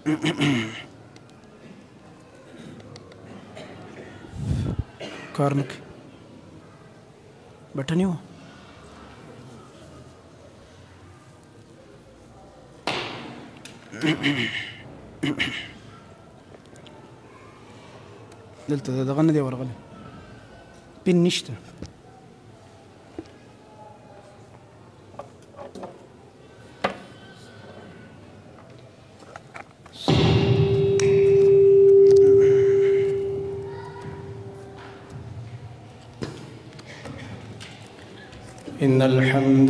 کار نه کوي بټن یې و دلته دغه نه دی ورغلی پین نشته إن الحمد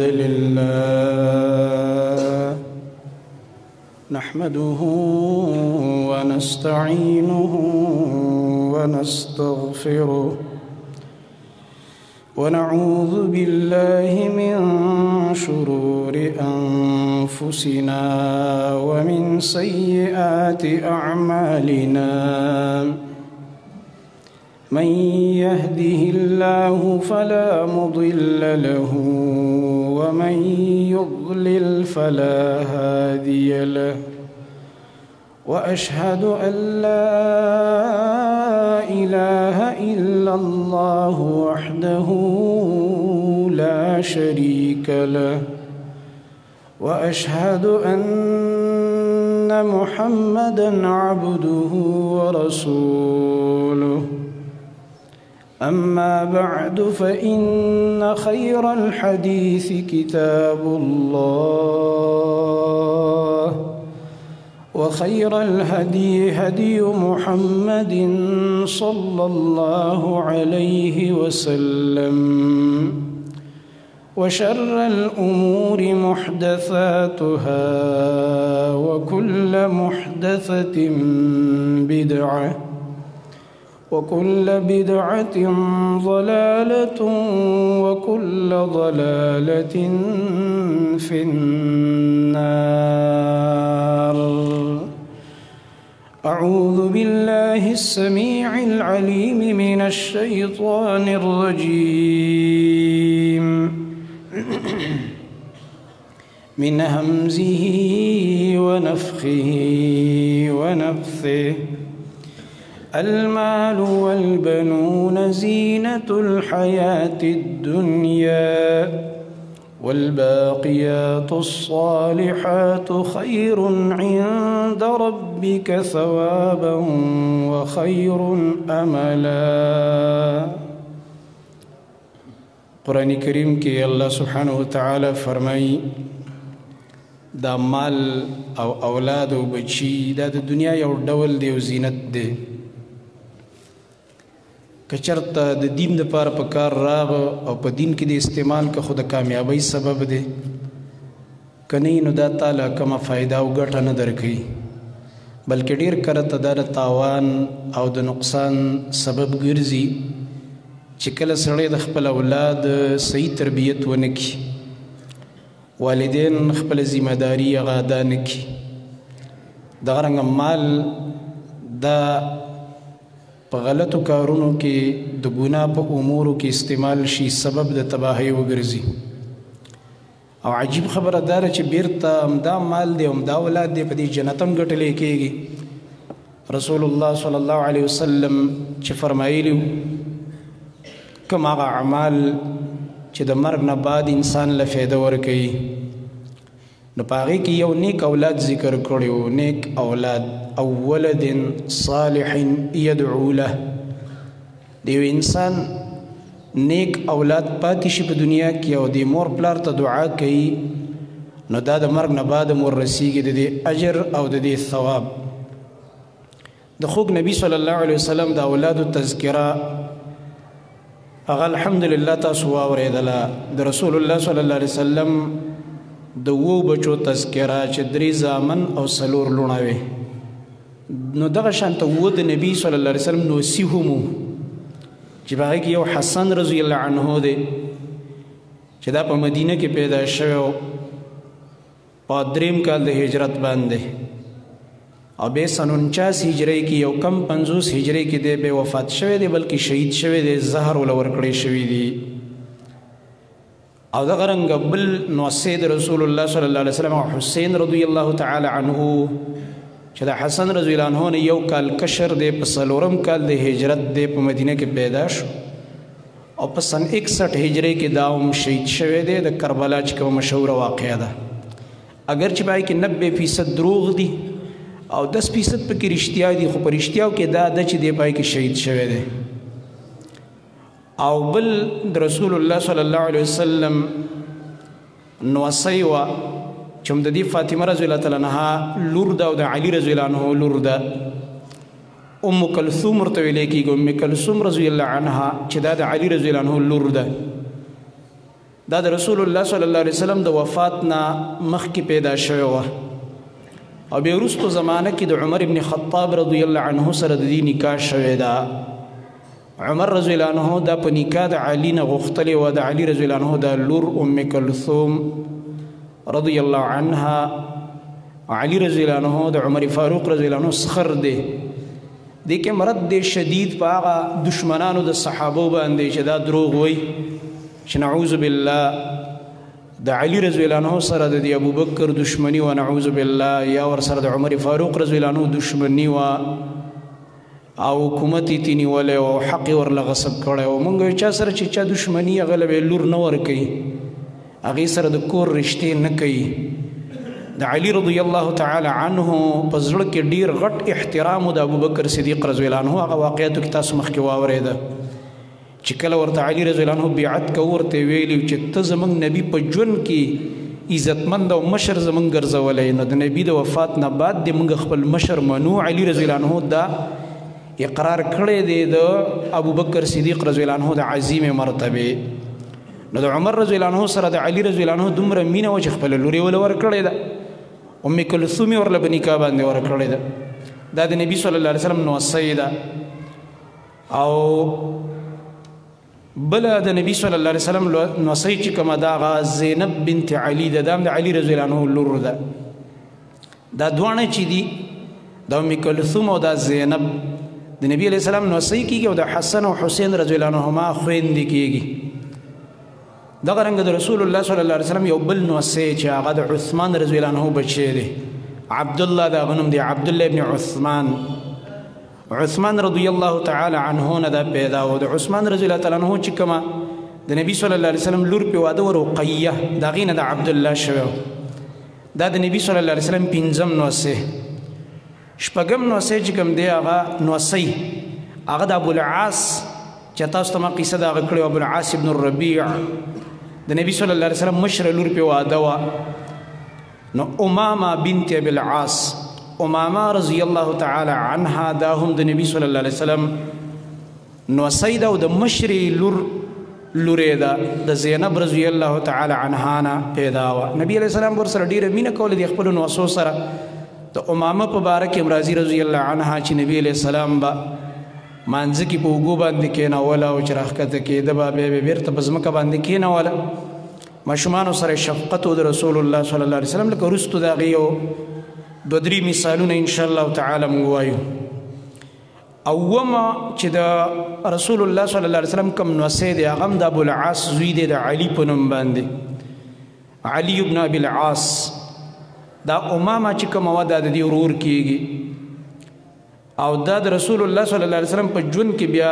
لله نحمده ونستعينه ونستغفره ونعوذ بالله من شرور أنفسنا ومن سيئات أعمالنا من يهده الله فلا مضل له ومن يضلل فلا هادي له وأشهد أن لا إله إلا الله وحده لا شريك له وأشهد أن محمدًا عبده ورسوله أما بعد فإن خير الحديث كتاب الله وخير الهدي هدي محمد صلى الله عليه وسلم وشر الأمور محدثاتها وكل محدثة بدعة وكل بدعة ضلالة وكل ضلالة في النار أعوذ بالله السميع العليم من الشيطان الرجيم من همزه ونفخه ونفثه المال والبنون زينة الحياة الدنيا والباقيات الصالحات خير عند ربك ثوابا وخير أملا قرآن کریم کی اللہ سبحانہ وتعالی فرمائی دا مال او اولاد و بچی دا دنیا یو ډول دی او زینت دی کچرته د دین د پاره په کار راغ او په دین کې د استعمال که خو د کامیابی سبب دی که نه نو دا تعالی کومه فایده او ګټه نه درکوي بلکې ډېر کله ته دا د تاوان او د نقصان سبب ګرځي چې کله سړی د خپل اولاد صحیح تربیت ونه کړي والدین خپل ذمہداري هغه ادا نه کړي دغه رنګه مال دا په غلطو کارونو کې د ګناه په امورو کې استعمال شي سبب د تباهۍ وګرځي او عجیب خبره دا ده چې بیرته همدا مال دی همدا اولاد دی په دې جنت هم ګټلی کېږي رسول الله صلی الله علیه وسلم چې فرمایلي کوم هغه اعمال چې د مرګ نه بعد انسان له فایده ورکوي نو په هغې کې یو نیک اولاد ذکر کړی و نیک اولاد او ولد صالح يدعو له د یو انسان نیک اولاد پاتې شي په دنیا کې او د مور پلار ته دعا کوي نو دا د مرګ نه بعد مور رسیږي د دې اجر او د دې ثواب د خوږ نبی صلی الله علیه وسلم د اولادو تذکره هغه الحمدلله تاسو واورېدله د رسول الله صلی الله علیه وسلم د وو بچو تذکره چې 3 زامن او 4 لوڼه وې نو دغه شانته وو د نبی صلی الله علیه وسلم نوسی هم چې په هغې کې یو حسن رضی الله عنه دی چې دا په مدینه کې پیدا شوی په 3 کال د هجرت باندې او به سن 49 هجری کې یو کم 50 هجری کې دی به وفات شوی دی بلکې شهید شوی دی زهر ول ورکړی شوی دی او دغه رنګ بل نو سید رسول الله صلی الله علیه وسلم او حسین رضی الله تعالی عنه چې د حسن رضی الله عنه نه یو کال کشر دی، په 4م کال د هجرت دی په مدینه کې پیدا شو او په سن 61 هجری کې دا هم شهید شوی دی. د کربلا چې کومه مشهوره واقعه ده، اگر چې پای کې 90% دروغ دي او 10% پکې رښتیا دي، خو په رښتیاو کې دا ده چې دی پای کې شهید شوی دی. او بل د رسول الله صلی الله علیه وسلم نوسی وه چې هم د دې فاطمه رضی الله تعالی عنها لور ده او د علي رضی الله عنه لور ده. ام کلثوم ورته ویل کېږي، ام کلثوم رضی الله عنها چې دا د علي رضی الله عنه لور ده. دا د رسول الله صلی الله علیه وسلم د وفات نه مخکې پیدا شوې وه او بیا وروستو زمانه کې د عمر ابن خطاب رضی الله عنه سره د دې نکاح شوې ده. عمر رضی الله عنه دا په نکاح د علي نه غوښتلې وه. د علي رضی الله عنه دا لور ام کلثوم رضی الله عنها، علي رضی الله عنه د عمر فاروق رضی الله عنه سخر دی. دې کې مرد دی شدید په هغه دشمنانو د صحابو باندې چې دا دروغ وایي چې نعوذ بالله د علي رضی الله عنه سره د ابوبکر دشمنی و، نعوذ بالله، یا ور سره د عمر فاروق رضی الله عنه دشمنی و او حکومت یې نیولی او حق یې ورله غصب کړی و. موږ چا سره چې چا دشمني هغه له به لور نه ورکوي، هغې سره د کور رشتې نه کوي. د علي رضی الله تعالی عنه په زړه کې ډېر غټ احترام د ابوبکر صدیق رضی الله عنه. هغه واقعاتو کې تاسو مخکې واورېده چې کله ورته علي رضی الله عنه بیعت کوه ورته ویلي چې ته زموږ نبي په ژوند کې عزتمند او مشر زموږ ګرځولی، نو د نبي د وفات نه بعد دې موږ خپل مشر منو. علي رضی الله عنه دا اقرار کړی دی د ابوبکر صدیق رضی الله عنه د عظیم مرتبه. نو د عمر رضی الله عنه سره د علي رضی الله عنه دومره مینه وه چې خپله لور یې ورله ورکړې ده. ام کلثوم یې ورله په نکاح باندې ورکړې ده. دا د نبي صلی الله علیه وسلم نوسی ده. او بله د نبي صلی الله علیه وسلم نوسی چې کومه ده هغه زینب بنت علي ده. دا هم د علي رضی الله عنه لور ده. دا دواړه چې دي د ام کلثوم او د زینب د نبی علیه السلام نوسی کېږي او د حسن او حسین رضی الله عنهما خویندې کېږي. دغه رنګه د رسول الله صلی الله علیه وسلم یو بل نوسی چې هغه د عثمان رضی الله عنه بچی دی، عبدالله د هغه نوم دی، عبدالله ابن عثمان. عثمان رضی الله تعالی عنه نه دا پیدا و. د عثمان رضی الله تعالی عنه چې کومه د نبی صلی الله علیه وسلم لور پې واده و رقیه، د هغې نه د عبدالله شوی. دا د نبی صلی الله علیه وسلم 5م نوسی. 6م نوسی چې کوم دی هغه نوسی هغه د ابوالعاص چې تاسو ته ما قصه د هغه کړې وه، ابوالعاص ابن الربیع د نبی صلی الله علیه وسلم مشره لور پې واده وه. نو امامه بنت ابي العاص، امامه رضی الله تعالی عنها دا هم د نبی صلی الله علیه وسلم نوسی ده او د مشرې لورې ده د زینب رضی الله تعالی عنها نه پیدا وه. نبی علیه السلام ورسره ډېره مینه کوله د خپلو نوسو سره. د امامه په باره کې امراضي رضی الله عنها چې نبی علیه السلام به مانځه کې په اوږو باندې کېنوله او چې راښکته کېده به بیا به بېرته په ځمکه باندې کېنوله. ماشومانو سره شفقت و د رسول الله صلی الله علیه وسلم. لکه وروستو د هغې یو 2-3 مثالونه انشاءالله تعالی موږ وایو. اومه چې د رسول الله صلی الله علیه وسلم کوم نوسی دی هغه هم د ابوالعاص زوی دی د علي په نوم باندې، علي بن ابي العاص. دا امامه چې کومه وه دا د دې ورور کېږي او دا د رسول الله صلی الله علیه وسلم په ژوند کې بیا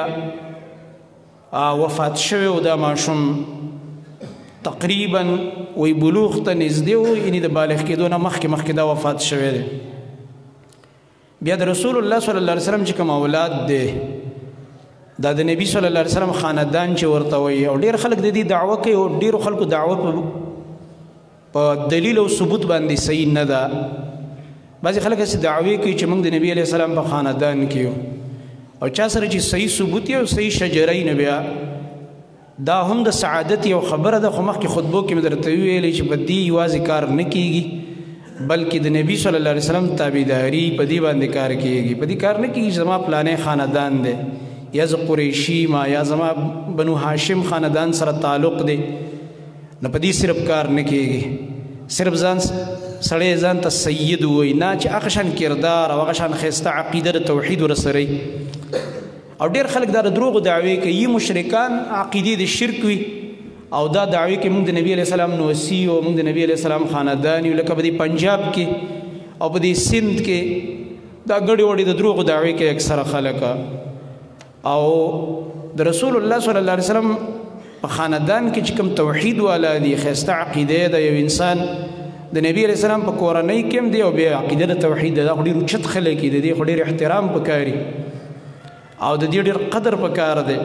وفات شوی و. دا ماشوم تقریبا وی بلوغ ته نږدې و، یعنې د بالغ کېدو نه مخکې دا وفات شوی دی. بیا د رسول الله صلی الله علیه وسلم چې کوم اولاد دی دا د نبی صلی الله علیه وسلم خاندان چې ورته وایي، او ډېر خلک د دې دعوه کوي او ډېرو خلکو دعوه په دلیل او ثبوت باندې صحیح نه ده. بعضې خلک هسې دعوې کوي چې موږ د نبي علیه السلام په خاندان کې یو، او چا سره چې صحیح ثبوت یې او صحیح شجره یې نه بیا دا هم د سعادت یو خبره ده. خو مخکې خطبو کې مې درته ویلې چې په دې یوازې کار نه کېږي بلکې د نبي صلی الله علیه وسلم تابعداري په دې باندې کار کېږي. په دې کار نه کېږي زما پلانې خاندان دی یا زه قریشي ما یا زما بنو هاشم خاندان سره تعلق دی، نو په دې صرف کار نه کېږي. صرف سړی ځان ته سید وایي نه، چې هغه شان کردار او هغه شان ښایسته عقیده د توحید ورسره وي. او ډېر خلک دا د دروغو دعوې کوي، مشرکان عقیدې د شرک وي او دا دعوې کوي موږ د نبي علیه السلام نوسي او موږ د نبي علیه السلام خاندان یو. لکه په دې پنجاب کې او په دې سند کې دا ګډې وډې د دروغو دعوې کوي اکثره خلک او د رسول الله صلی الله علیه وسلم په خاندان کې چې کوم توحید والا دي ښایسته عقیده د یو انسان د نبی علیه السلام په کورنۍ کې هم دی او بیا عقیده د توحید دا خو ډېر اوچت خلک دي د دې خو ډېر احترام پکار دي او د دې ډېر قدر پکار دی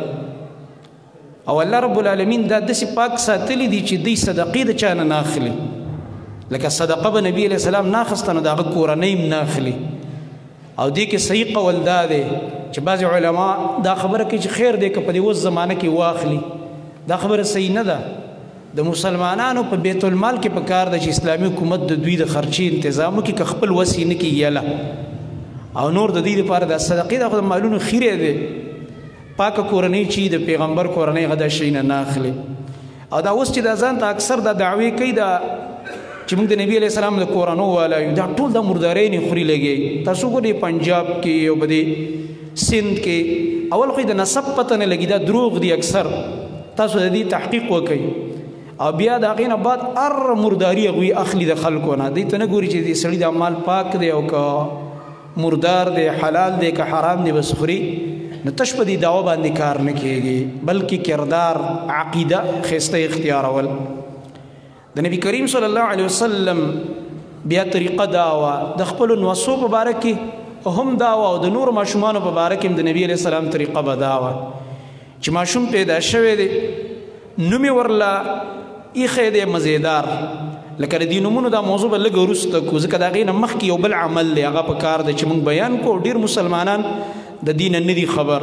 او الله رب العالمین دا داسې پاک ساتلی دي چې دوی صدقې د چا نه اخلي لکه صدقه به نبی علیه السلام نه اخسته نو د هغه کورنۍ هم نه اخلي او دې کې صحیح قول دا دی چې بعضې علما دا خبره کوي چې خیر دی که په دې اوس زمانه کې واخلي دا خبره صحیح نه ده د مسلمانانو په بیت المال کې پکار ده چې اسلامي حکومت د دوی د خرچې انتظام وکړي که خپل وس یې نه کېږي یله او نور د دوی دپاره دا صدقې دا خو د مالونو خیره دی پاکه کورنۍ چې د پیغمبر کورنۍ هغه دا شی نه اخلي او دا اوس چې دا ځان ته اکثر دا دعوې کوي دا چې موږ د نبی علیه السلام د کورنو والا یو دا ټول د مردارۍ نه خوري لګي تاسو ګورئ پنجاب کې او په دې سند کې اول خو د نسب پته نه لګي دا دروغ دي اکثر تاسو د دې تحقیق وکړئ او بیا د هغې نه بعد هر مرداري هغوی اخلي د خلکو نه دوی ته نه ګوري چې د سړي دا مال پاک دی او که مردار دی حلال دی که حرام دی بس خوري نو تش په دې دعوه باندې کار نه کېږي بلکې کردار عقیده ښایسته اختیارول د نبی کریم صلی الله علیه وسلم بیا طریقه دا وه د خپلو نوسو په باره کې هم دا وه او د نورو ماشومانو په باره کې هم د نبي علیه السلام طریقه به دا وه چې ماشوم پیدا شوی دی نوم یې ورله ایښی دی مزیدار لکه د دې نومونو دا موضوع به لږ وروسته کړو ځکه د هغې نه مخکې یو بل عمل دی هغه په کار دی چې موږ بیان کړو ډېر مسلمانان د دې نه نه دي خبر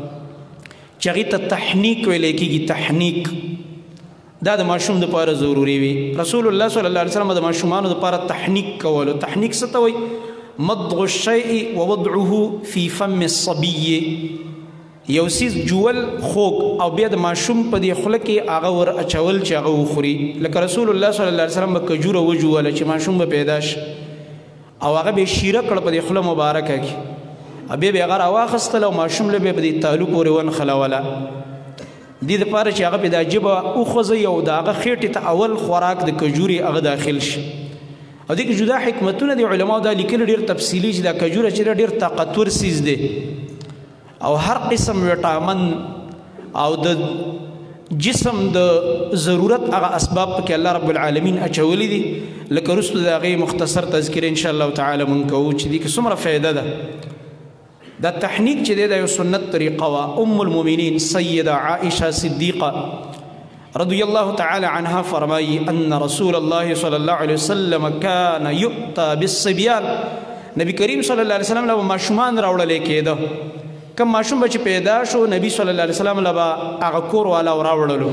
چې هغې ته تحنیک ویلی کېږي تحنیک دا د ماشوم دپاره ضروري وي رسول الله صلی الله علیه وسلم د ماشومانو دپاره تحنیک کولو تحنیک څه ته وایي مضغ الشیء ووضعه فی فم الصبي یو څیز جول خوږ او بیا د ماشوم په دې خوله کې هغه ور اچول چې هغه وخوري لکه رسول الله صلی الله علیه وسلم به کجوره وجوله چې ماشوم به پیدا شي او هغه به یې شیره کړه په دې خوله مبارکه کې بیا به یې هغه راواخیستله او ماشوم له به یې په دې تالو پورې ونښلوله دې دپاره چې هغه پې دا ژبه وخوځوي او د هغه خېټې ته اول خوراک د کجورې هغه داخل شي او دې کې جدا حکمتونه دي علماو دا لیکلي ډېر تفصیلي چې دا کجوره چې دا ډېر طاقتور څیز دی او هر قسم وټامن او د جسم د ضرورت هغه اسباب پکې الله رب العالمین اچولی دي لکه وروسته د هغې مختصر تذکره انشاءالله تعالی مونږ کوو چې دې کې څومره فایده ده دا تحنیک چې دی دا یو سنت طریقه وه ام المؤمنین سیده عائشه صدیقه رضی الله تعالی عنها فرمایی ان رسول الله صلی الله علیه وسلم کان یؤتی بالصبیان نبی کریم صلی الله علیه وسلم له ماشومان راوړلی کېده کم ماشوم به چې پیدا شو نبی صلی الله علیه وسلم له به هغه کور والا راوړلو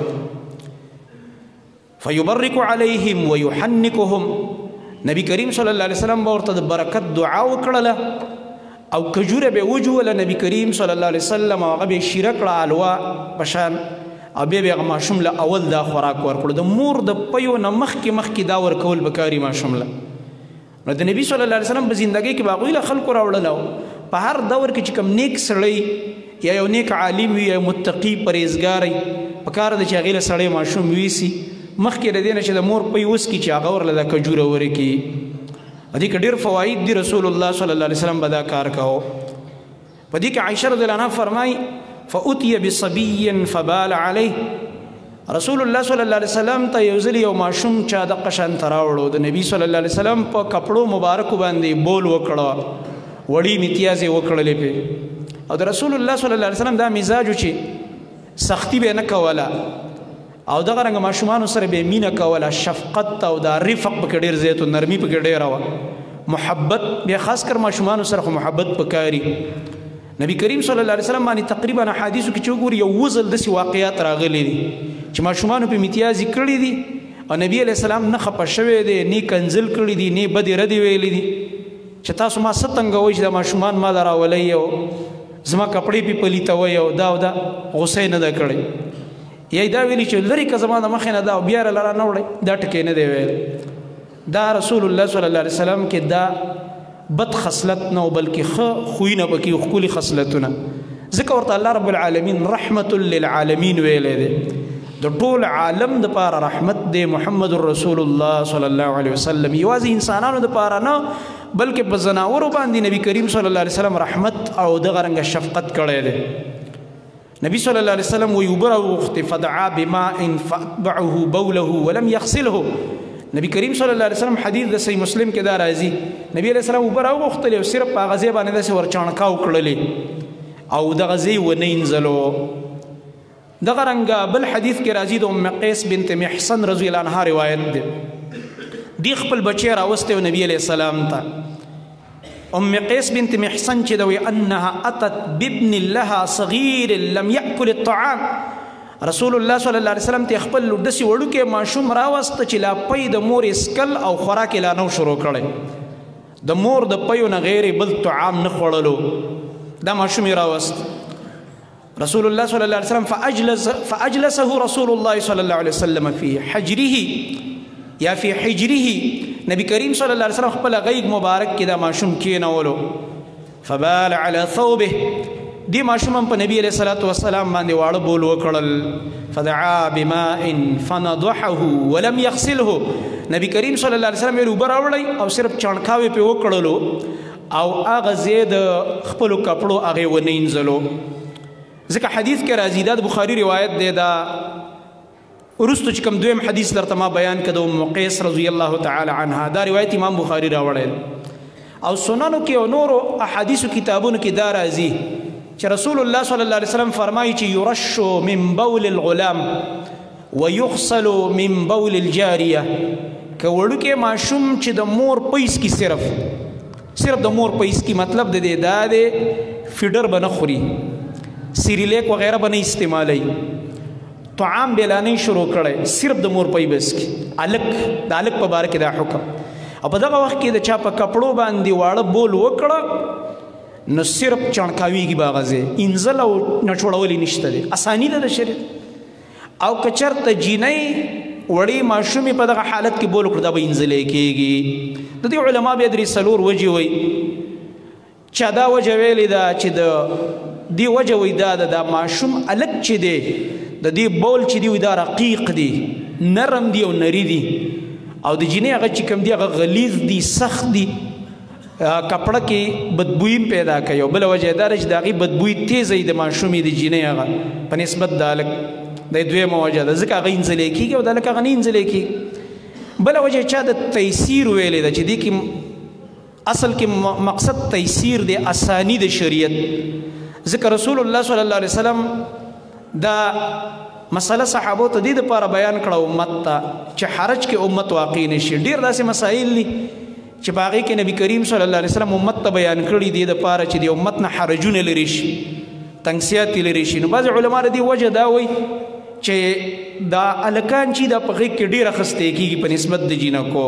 فیبرک علیهم ویحنکهم نبی کریم صلی الله علیه وسلم به ورته د برکت دعا وکړله او کجوره به وجوله نبی کریم صلی الله علیه وسلم او هغه به یې شیره کړه حلوا په شان او بیا به هغه ماشوم له اول دا خوراک ورکړو د مور د پیو نه مخکې دا ورکول به کاري ماشوم له نو د نبی صلی الله علیه وسلم په زندګۍ کې به هغوی له خلکو راوړله په هر دور کې چې کوم نیک سړی یا یو نیک عالم وي یا متقي پرهیزګار وي پکار ده چې هغې له سړی ماشوم ویسي مخکې د دې نه چې د مور پی وسکي چې هغه ورله دا کجوره ورکړي په دې کې ډېر فواید دي رسول الله صلی الله علیه وسلم به دا کار کوو په دې کې عایشه رضی الله عنها فرمایي فأتي بصبي فبال عليه رسول الله صلی الله علیه وسلم ته یو ځل یو ماشوم چا دقه شانته راوړو د نبي صلی الله علیه وسلم په کپړو مبارکو باندې بول وکړه وړي امتیازې وکړلې پې او د رسول الله صلی الله علیه وسلم دا مزاج چې سختی به نه کوله او دغه رنګه ماشومانو سره به مینه کوله شفقت او دا رفق پکې ډېر زیات و نرمي پکې ډېره وه محبت بیا خاص کر ماشومانو سره خو محبت پکاري نبی کریم صلی الله علیه وسلم باندې تقریبا حدیثو کې چې وګوري یو وزل داسې واقعات راغلي دي چې ماشومانو پې امتیازې کړي دي او نبی علیه السلام نه خفه شوی دی نه کنزل کړي دي نه بدې ردې ویلي دي چې تاسو ما څه تنګوئ چې دا ماشومان ما له راولی او زما کپړې پې پلیتوئ او دا او دا غوسه یې نه ده کړې یا دا ویلي چې لرې که زما د مخې نه دا او بیا را نه وړئ دا ټکې نه دی ویل دا رسول الله صلی الله علیه وسلم کې دا بد خصلت نه بلکې ښه خویونه پکې ښکلي خصلتونه ځکه ورته الله رب العالمین رحمت للعالمین ویلی دی د ټول عالم دپاره رحمت دی محمد رسول الله صلی الله علیه وسلم یوازې انسانانو دپاره نه بلکې په زناورو باندې نبی کریم صلی الله علیه وسلم رحمت او دغه رنګه شفقت کړی دی نبی صلی الله علیه وسلم وی اوبه راوغوښتې فدعا بماء فاتبعه بوله ولم یغسله نبی کریم صلی الله علیه وسلم حدیث د صحیح مسلم کې دا راځي نبی علیه السلام اوبه راوغوښتلې او صرف په هغه ځای باندې داسې ورچاڼکاو کړلې او دغه ځای ونه اینځلو دغه رنګه بل حدیث کې راځي د ام قیس بنت محصن رضی الله عنها روایت دی دی خپل بچی راوستی نبی علیه السلام ته ام قیس بنت محصن چې دوی انها اتت بابن لها صغیر لم یاکل الطعام رسول الله صلی الله علیه وسلم ته خپل داسې وړوکی ماشوم راوسته چې لا پی د مور اسکل او خوراک لا نو شروع کړی د مور د پیو نه غیر بل طعام نه خوړلو دا ماشوم یې راوست رسول الله صلی الله علیه وسلم فاجلسه رسول الله صلی الله علیه وسلم فی حجره یا فی حجره نبی کریم صلی الله علیه وسلم خپل غیږ مبارک کې دا ماشوم کېنولو فبال علی ثوبه دی ماشوم په نبی علیہ الصلوۃ والسلام باندې واړه بول وکړل فدعا بماء فنضحه ولم يغسله نبی کریم صلی الله علیه وسلم یې اوبه راوړی او صرف چڼکاوې پې وکړلو او هغه ځای د خپلو کپړو هغې ونه اینځلو ځکه حدیث کې راځي دا د بخاري روایت دی دا وروسته چې کوم دویم حدیث درته ما بیان کړ د ام قیس رضی الله تعالی عنها دا روایت امام بخاري راوړی او سننو کې او نورو احادیثو کتابونو کې دا راځي چې رسول الله صلی الله علیه وسلم فرمایي چې یرش من بول الغلام ويغسل من بول الجاریه که وړوکی ماشوم چې د مور پیس کې صرف د مور پیس کې مطلب د دې دا دی فیډر به نه خوري سیریلیک وغیره به نه استعمالی طعام بیلانی شروع کړی صرف د مور پی بس کې الک د الک په باره کې دا حکم او په دغه وخت کې د چا په کپړو باندې واړه بول وکړه نو صرف چڼکاویږي به هغه ځای انځل او نچوړول یې نشته دی اساني ده د شریعت او که چېرته جینۍ وړې ماشومې په دغه حالت کې بول وکړه دا به انځلی کېږي د دې علما بیا درې څلور وجې وایي چا دا وجه ویلې ده چې د دې وجه وایي دا ده دا ماشوم الک چې دی د دې بول چې دی وي دا رقیق دی نرم دی او نری دی او د جینۍ هغه چې کوم دی هغه غلیظ دی سخت دی کپړه کې بدبوی پیدا کوي او بله وجه دا ده چې د هغې بدبوی تیزه وي د ماشومې د جینۍ هغه په نسبت د هلک دا دویمه وجه ده ځکه هغه انځلی کېږي او د هلک هغه نه انځلی کېږي بله وجه چا د تیسیر ویلې ده چې دې کې اصل کې مقصد تیسیر دی اسانی د شریعت ځکه رسول الله صلی الله علیه وسلم دا مسله صحابو ته دې دپاره بیان کړه امت ته چې حرج کې امت واقع نشي ډېر داسې مسایل دي چې په هغې کې نبی کریم صلی الله علیه وسلم امت ته بیان کړي دې دپاره چې د امت نه حرجونه لرې شي تنګسیات یې لرې شي نو بعضې علما د دې وجه دا وایي چې دا هلکان چې دا په غېږ کې ډېر اخیستی کېږي په نسبت د جینکو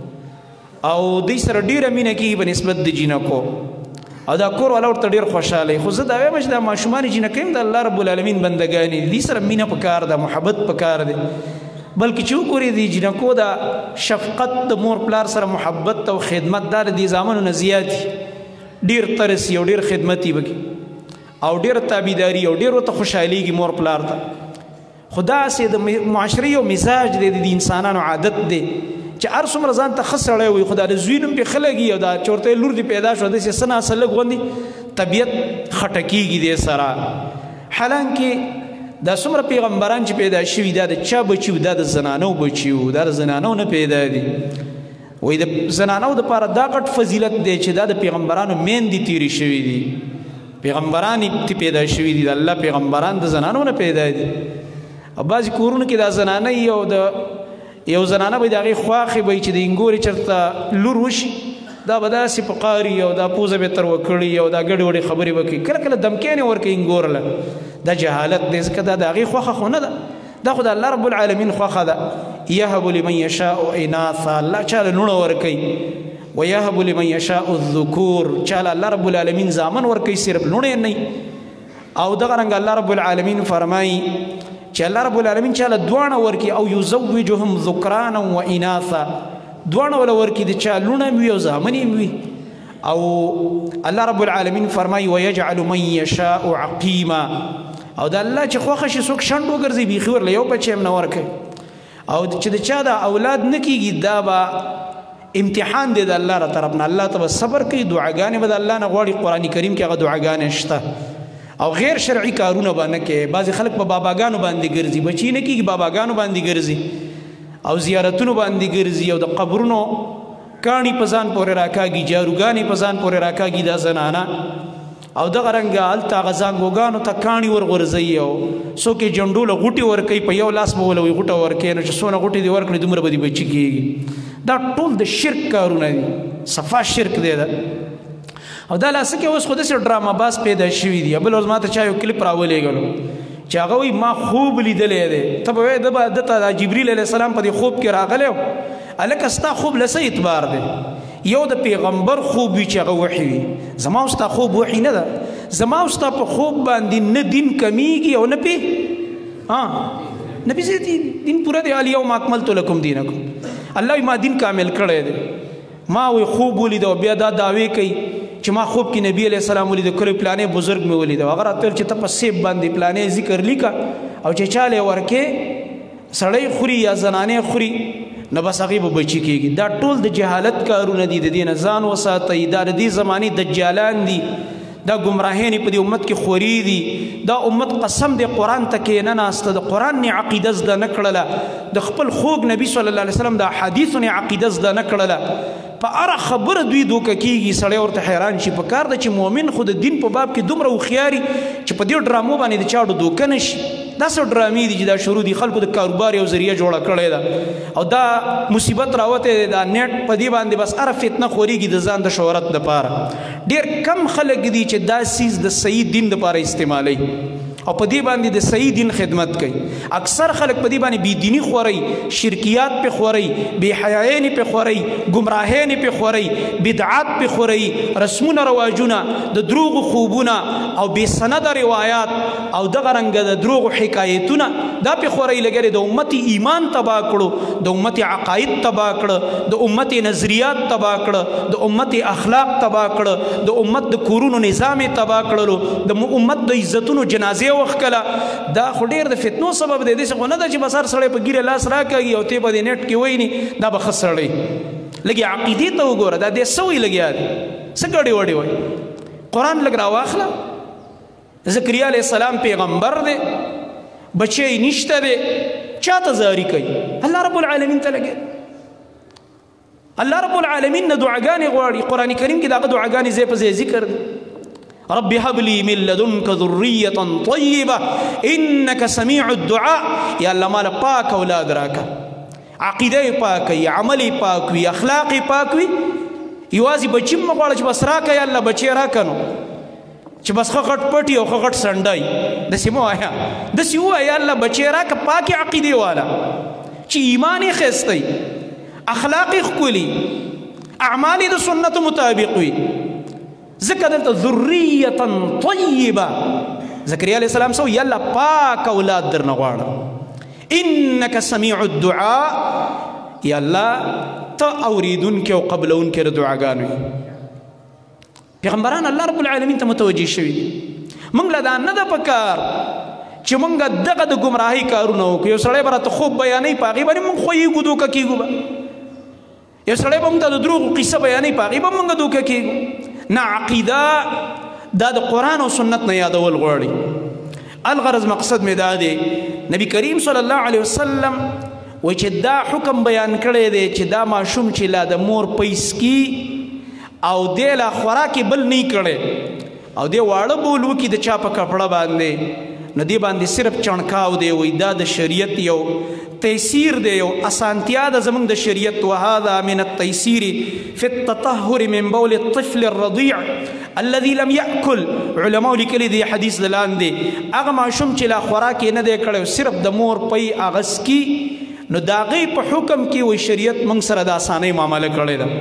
او دوی سره ډېره مینه کېږي په نسبت د جینکو او دا کور والا ورته ډېر خوشحاله خو زه دا وایم چې دا ماشومان جینکۍ هم د الله رب العالمین بندګانې دي دې سره مینه پکار ده محبت پکار دی بلکې چې وګورې د جینکو دا شفقت د مور پلار سره محبت او خدمت دا د دې زامنو نه زیات دي ډېر ترسي او ډېر خدمتي وکړي او ډېر تابعداري او ډېر ورته خوشحالېږي مور پلار ته خو داسې د معاشرې او مزاج دی د انسانانو عادت دی چې هر څومره ځان ته ښه سړی وي خو دا د زوی نوم پرې ښه لګي او دا چې ورته لور دې پیدا شوه داسې څه ناڅه لږ غوندې طبیعت خټه کېږي دې سره حالانکې دا څومره پیغمبران چې پیدا شوي دا د چا بچي دا د زنانو بچي وو دا د زنانو نه پیدا دي وایي د زنانو دپاره دا غټ فضیلت دی چې دا د پیغمبرانو میندې تېرې شوي دي پیغمبران یې پیدا شوي دي د الله پیغمبران د زنانو نه پیدا دي او بعضې کورونو کې دا زنانه او د یو زنانه به د هغې خواښې به چې د انګورې چېرته لور وشي دا به داسې په قاري او دا پوزه به تر وکړي او دا ګډې وډې خبرې به کوي کله کله دمکیانې ورکوي انګور له دا جهالت دی ځکه دا د هغې خوښه خو نه ده دا خو د الله رب العالمین خوښه ده یهب لمن یشاء اناثا الله چاله لوڼه ورکوي ویهب لمن یشاء الذکور چاله الله رب العالمین زامن ورکوي صرف لوڼې نه او دغه رنګ الله رب العالمین فرمایي چې الله رب العالمین چاله دواړه ورکي او یزوجهم ذکرانا و اناثا دواړه ولا ورکي د چا لوڼه وي او زامن وي او الله رب العالمین فرمایي ويجعل من یشاء عقیما او د الله چې خوښه شي څوک شنډ وګرځي بیخي ورله یو بچی هم نه ورکوي او چې د چا دا اولاد نه کېږي دا به امتحان دی د الله را طرف نه الله ته به صبر کوي دعاګانې به د الله نه غواړي قرآن کریم کې هغه دعاګانې شته او غیر شرعي کارونه به نه کوي بعضې خلک په باباګانو باندې ګرځي بچي نه کېږي باباګانو باندې ګرځي او زیارتونو باندې ګرځي او د قبرونو کاڼي په ځان پورې راکاږي جاروګانې په ځان پورې راکاږي دا زنانه او دغه رنګه هلته هغه زانګوګانو ته کاڼي ورغورځوي او څوک یې جنډوله غوټې ورکوي په یو لاس به ولوي غوټه ورکوي نو چې څونه غوټې دې ورکړي دومره به دې بچي کېږي دا ټول د شرک کارونه دي صفا شرک دی دا او دا لاسه کې اوس خو داسې ډراما باز پیدا شوي دي بل ورځ ما ته چا یو کلیپ راولېږلو چې هغه وایي ما خوب لیدلی دی ته به وایې ده ته د جبریل علیه السلام په دې خوب کې راغلی و هلکه ستا خوب له څه اعتبار دی یو د پیغمبر خوب وي چې هغه وحي وي زما او ستا خوب وحي نه ده زما او ستا په خوب باندې نه دین کمیږي او نه پې دین پوره دی الیوم اکملت لکم دینکم الله ما دین کامل کړی دی ما وی خوب ولید او بیا دا دعوې کوي چې ما خوب کې نبی علیہ السلام ولید کله پلانې بزرګ مې ولید هغه راته چې ته په سیب باندې پلانې ذکر لیکه او چې چاله ورکې سړی خوري یا زنانې خوري نه بس هغې به بچي کېږي دا ټول د جهالت کارونه دي د دې نه ځان وساتئ دا د دې زمانې دجالان دي دا ګمراهیانې په دې امت کې خوري دي دا امت قسم دی قرآن ته کښېنه ناسته د قرآن نه عقیده زده نه کړله د خپل خوږ نبي صلی الله علیه وسلم د احادیثو نه عقیده زده نه کړله په هره خبره دوی دوکه کېږي سړی ورته حیران شي په کار ده چې مؤمن خو د دین په باب کې دومره هوښیاري چې په دې ډرامو باندې د چاړو دوکه نه شي دا څه ډرامې دي چې دا شروع دي خلکو د کاروبار یو ذریعه جوړه کړې ده او دا مصیبت راوتی دی دا نیټ په دې باندې بس هره فتنه خورېږي د ځان د شهرت دپاره ډېر کم خلک دي چې دا سیز د صحیح دین دپاره استعمالوي او په دې باندې د صحیح دین خدمت کوي اکثر خلک په دې باندې بېدیني خورئ شرکیات پې خورئ بېحیایانې پې خورئ ګمراهیانې پې خورئ بدعات پې خورئ رسمونه رواجونه د دروغو خوبونه او بېسنده روایات او دغه رنګه د دروغو حکایتونه دا پې خورئ لګرې د امت ایمان تباه کړو د امت عقاید تباه کړه د امت نظریات تباه کړه د امت اخلاق تباه کړه د امت د کورونو نظام یې تباه کړلو د امت د عزتونو جنازې وخت کله دا خو ډېر د فتنو سبب دی داسې خو نه ده چې بس هر سړی په ګیره لاس راکاږي او تی په دې نیټ کې ویني دا به ښه سړی لږې عقیدې ته وګوره دا دې څه وایي لګیا دی څه ګډې وډې وایي قرآن لږ راواخله ذکریا علیه السلام پیغمبر دی بچی نشته دی چا ته زاري کوي الله رب العالمین ته لګیا الله رب العالمین نه دعاګانې غواړي قرآن کریم کې د هغه دعاګانې ځای په ځای ذکر دی رب هب لي من لدنك ذرية طيبة إنك سميع الدعاء يا الله مال پاک اولاد راکا عقیده پاک وي عمل پاک وي اخلاق پاک وي یوازې بچی مغواړه چې بس راکا یا الله بچی راکا نو چې بس ښه غټ پټي او ښه غټ سنډای داسې مه وایه داسې ووایه یا الله بچی راکا پاکې عقیدې والا چې ایمان یې ښایستی اخلاق یې ښکلي اعمال یې د سنتو مطابق وي ذکر دلته ذریة طیبه زکریا علیه السلام سو یا الله پاک اولاد درنه غواړم انک سمیع الدعاء یا الله ته اوریدونکی او قبلونکی د دعاګانو یې پیغمبران الله رب العالمین ته متوجه شوي دي موږ له دا نه ده پکار چې موږ دغه د ګمراهۍ کارونه وکړو یو سړی به راته خوب بیانوي په هغې باندې موږ خویږو دوکه کېږو به یو سړی به موږ ته د دروغو قصه بیانوي په هغې به موږ دوکه کېږو نه عقیده دا د قرآن او سنت نه یادول غواړي الغرض مقصد مې دا دی نبی کریم صلی الله علیه وسلم وایي چې دا حکم بیان کړی دی چې دا ماشوم چې لا د مور پیسکي او دی لا خوراکې بل نه کړی او دی واړه بول وکړي د چا په کپړه باندې نو دی باندې صرف چڼکاو دی وایي دا د شریعت یو تیسیر دی یو اسانتیا ده زموږ د شریعت وهذا من التیسیر فی التطهر من بول الطفل الرضیع الذي لم یأکل علماء لیکلي دی حدیث د لاندې هغه ماشوم چې لا خوراک یې نه دی کړی صرف د مور پی اغسکي نو د هغې په حکم کې وایي شریعت موږ سره د اسانۍ معامله کړې ده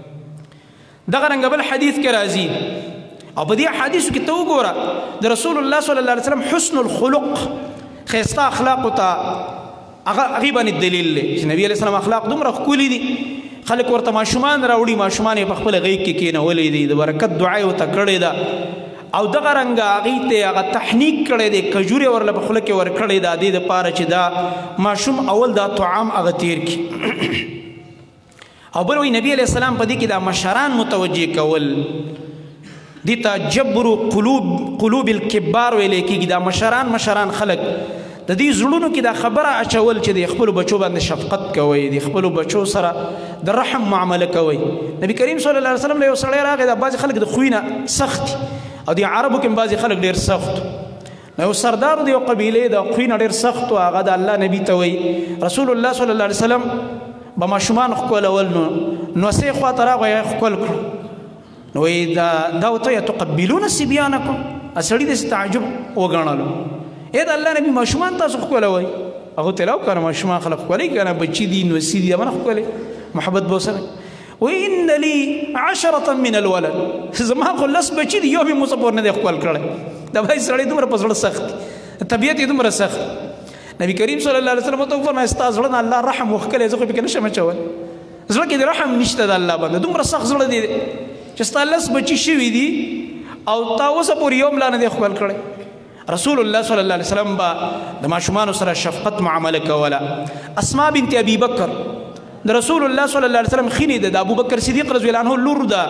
دغه رنګه بل حدیث کې راځي او په دې حدیثو کې ته وګوره د رسول الله صلی الله علیه وسلم حسن الخلق ښایسته اخلاقو ته هغې باندې دلیل دی چې نبي علیه السلام اخلاق دومره ښکلي دي خلک ورته ماشومان راوړي ماشومان یې په خپله غیږ کې کېنولی دي د برکت دعا یې ورته کړې ده او دغه رنګه هغې ته هغه تحنیک کړی دی کجورې ورله په خوله کې ورکړې ده دې دپاره چې دا ماشوم اول دا طعام هغه تیر کړي او بل وی نبی علیہ السلام په دې کې دا مشران متوجه کول دي ته جبر قلوب الكبار ویل کېږي. دا مشران خلک د دې زړونو کې دا خبره اچول چې د خپل بچو باندې شفقت کوي، د خپل بچو سره د رحم معامله کوي. نبی کریم صلی الله علیه وسلم له یو سړی راغی، دا بعضې خلک د خوینه سخت او د عربو کې بعضې خلک ډېر سخت. یو سردار د یو قبیلې د خوینه ډېر سخت و، هغه د الله نبي ته وایي رسول الله صلی الله علیه وسلم به ماشومان ښکلول نو سې خواته راغی ښکل کړو نو وایي دا ورته یتقبلون صبیانکم. سړي داسې تعجب وګڼلو، ای د الله نبي ماشومان تاسو ښکلوئ؟ هغه ته لاو که نه ماشومان خلک ښکلوي که نه بچي دي نوسي دي همه نه ښکلي محبت به ورسره وایي ان لي 10 من الولد، زما خو 10 بچي دي یو مې مو څه پورې نه دی ښکل کړی. دا وایي سړی دومره په زړه سخت دی، طبیعت یې دومره سخت. نبی کریم صلی الله علیه وسلم ورته وفرمایل ستا زړه نه الله رحم وښکلی زه خو پکې نشم اچولی، زړه کې د رحم نشته د الله باندې، دومره سخت زړه دی چې ستا 10 بچي شوي دي او تا اوسه پورې یو ملا نه دی ښکل کړی. رسول الله صلی الله علیه وسلم با د ماشومانو سره شفقت معامله کوله. اسماء بنت ابي بکر د رسول الله صلی الله علیه وسلم خینې ده، د ابو بکر صدیق رضی الله عنه لور ده.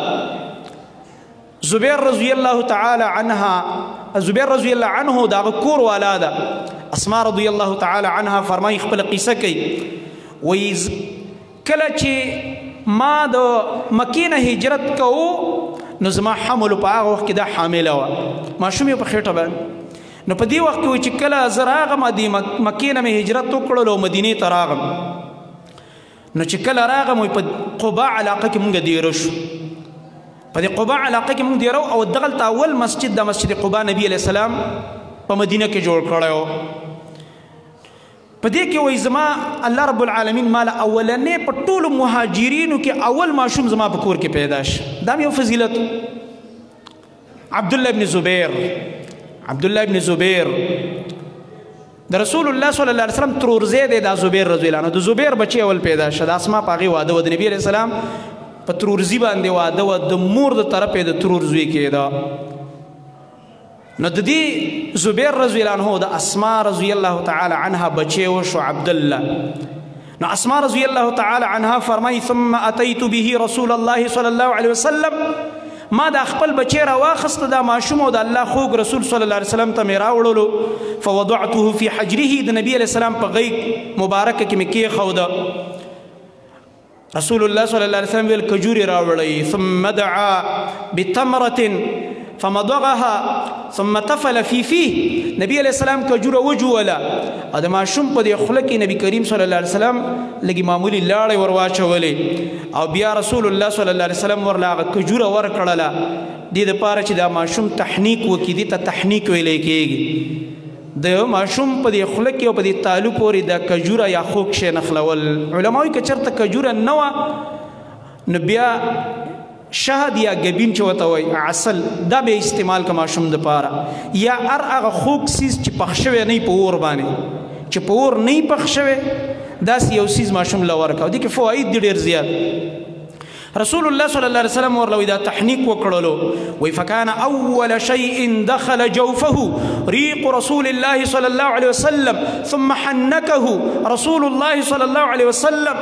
زبیر رضی الله تعالی عنها، زبیر رضی الله عنه د هغه کور والا ده. اسماء رضی الله تعالی عنها فرمایي خپله قصه کوي، وایي کله چې ما د مکې نه هجرت کوو نو زما حمل په هغه وخت کې دا حامله وه، ماشوم یې په خېټه باندې. نو په دې وخت کې وایي چې کله زه راغم د مکې نه مې هجرت وکړلو او مدینې ته راغم، نو چې کله راغم وایي په قبا علاقه کې مونږ دیره شو. په دې قبا علاقه کې مونږ دیره او دغلته اول مسجد د مسجد قبا نبی علیه السلام په مدینه کې جوړ کړی و. په دې کې وایي زما الله رب العالمین مال اولنې په ټولو مهاجرینو کې اول ماشوم زما په کور کې پیدا شو. دا یو فضیلت. عبدالله ابن زبیر د رسول الله صلی الله علیه وسلم ترورزی دی. دا زبیر رضی الله عنه د زبیر بچی اول پیدا شه. د اسما په هغې واده و، د نبي علیه السلام په ترورزي باندې واده و، د مور د طرف یې د ترور زوی کېده. نو د دې زبیر رضی الله عنه د اسما رضی الله تعالی عنها بچی وشو عبدالله. نو اسما رضی الله تعالی عنها فرمایي ثم اتیت به رسول الله صلی الله علیه وسلم، ما دا خپل بچی را واخسته دا ماشوم او د الله خوږ رسول صلی الله علیه وسلم ته مې راوړلو. فوضعته فی حجره، د نبی علیه السلام په غیږ مبارکه کې مې کېښوده. رسول الله صلی الله علیه وسلم ویل کجوري راوړئ. ثم دعا بتمرة فمضغها ثم تفل في فيه، نبی علیہ السلام کجوره وجوله او د ماشوم په دې خوله کې نبی کریم صلی الله علیه وسلم لږې معمولي لاړې ور واچولې او بیا رسول الله صلی الله علیه وسلم ورله هغه کجوره ورکړله دې دپاره چې دا ماشوم تحنیک وکړي. دې ته تحنیک ویلی کېږي. د ماشوم په دې خوله کې او په دې تالو پورې دا کجوره یا خوږ شی نښلول. علما وایي که چېرته کجوره نه وه نو بیا شهد یا ګبین چې ورته وایي عسل، دا به استعمال که ماشوم دپاره، یا هر هغه خوږ څیز چې پخ شوی نه په اور باندې، چې په اور نه پخ شوی داسې یو څیز ماشوم له ورکړه. دې کې فواید دي ډېر زیات. رسول الله صلی الله علیه وسلم ورله دا تحنیک وکړلو. وی فکان اول شیء دخل جوفه ریق رسول الله صلی الله علیه وسلم ثم حنکه رسول الله صلی الله علیه وسلم.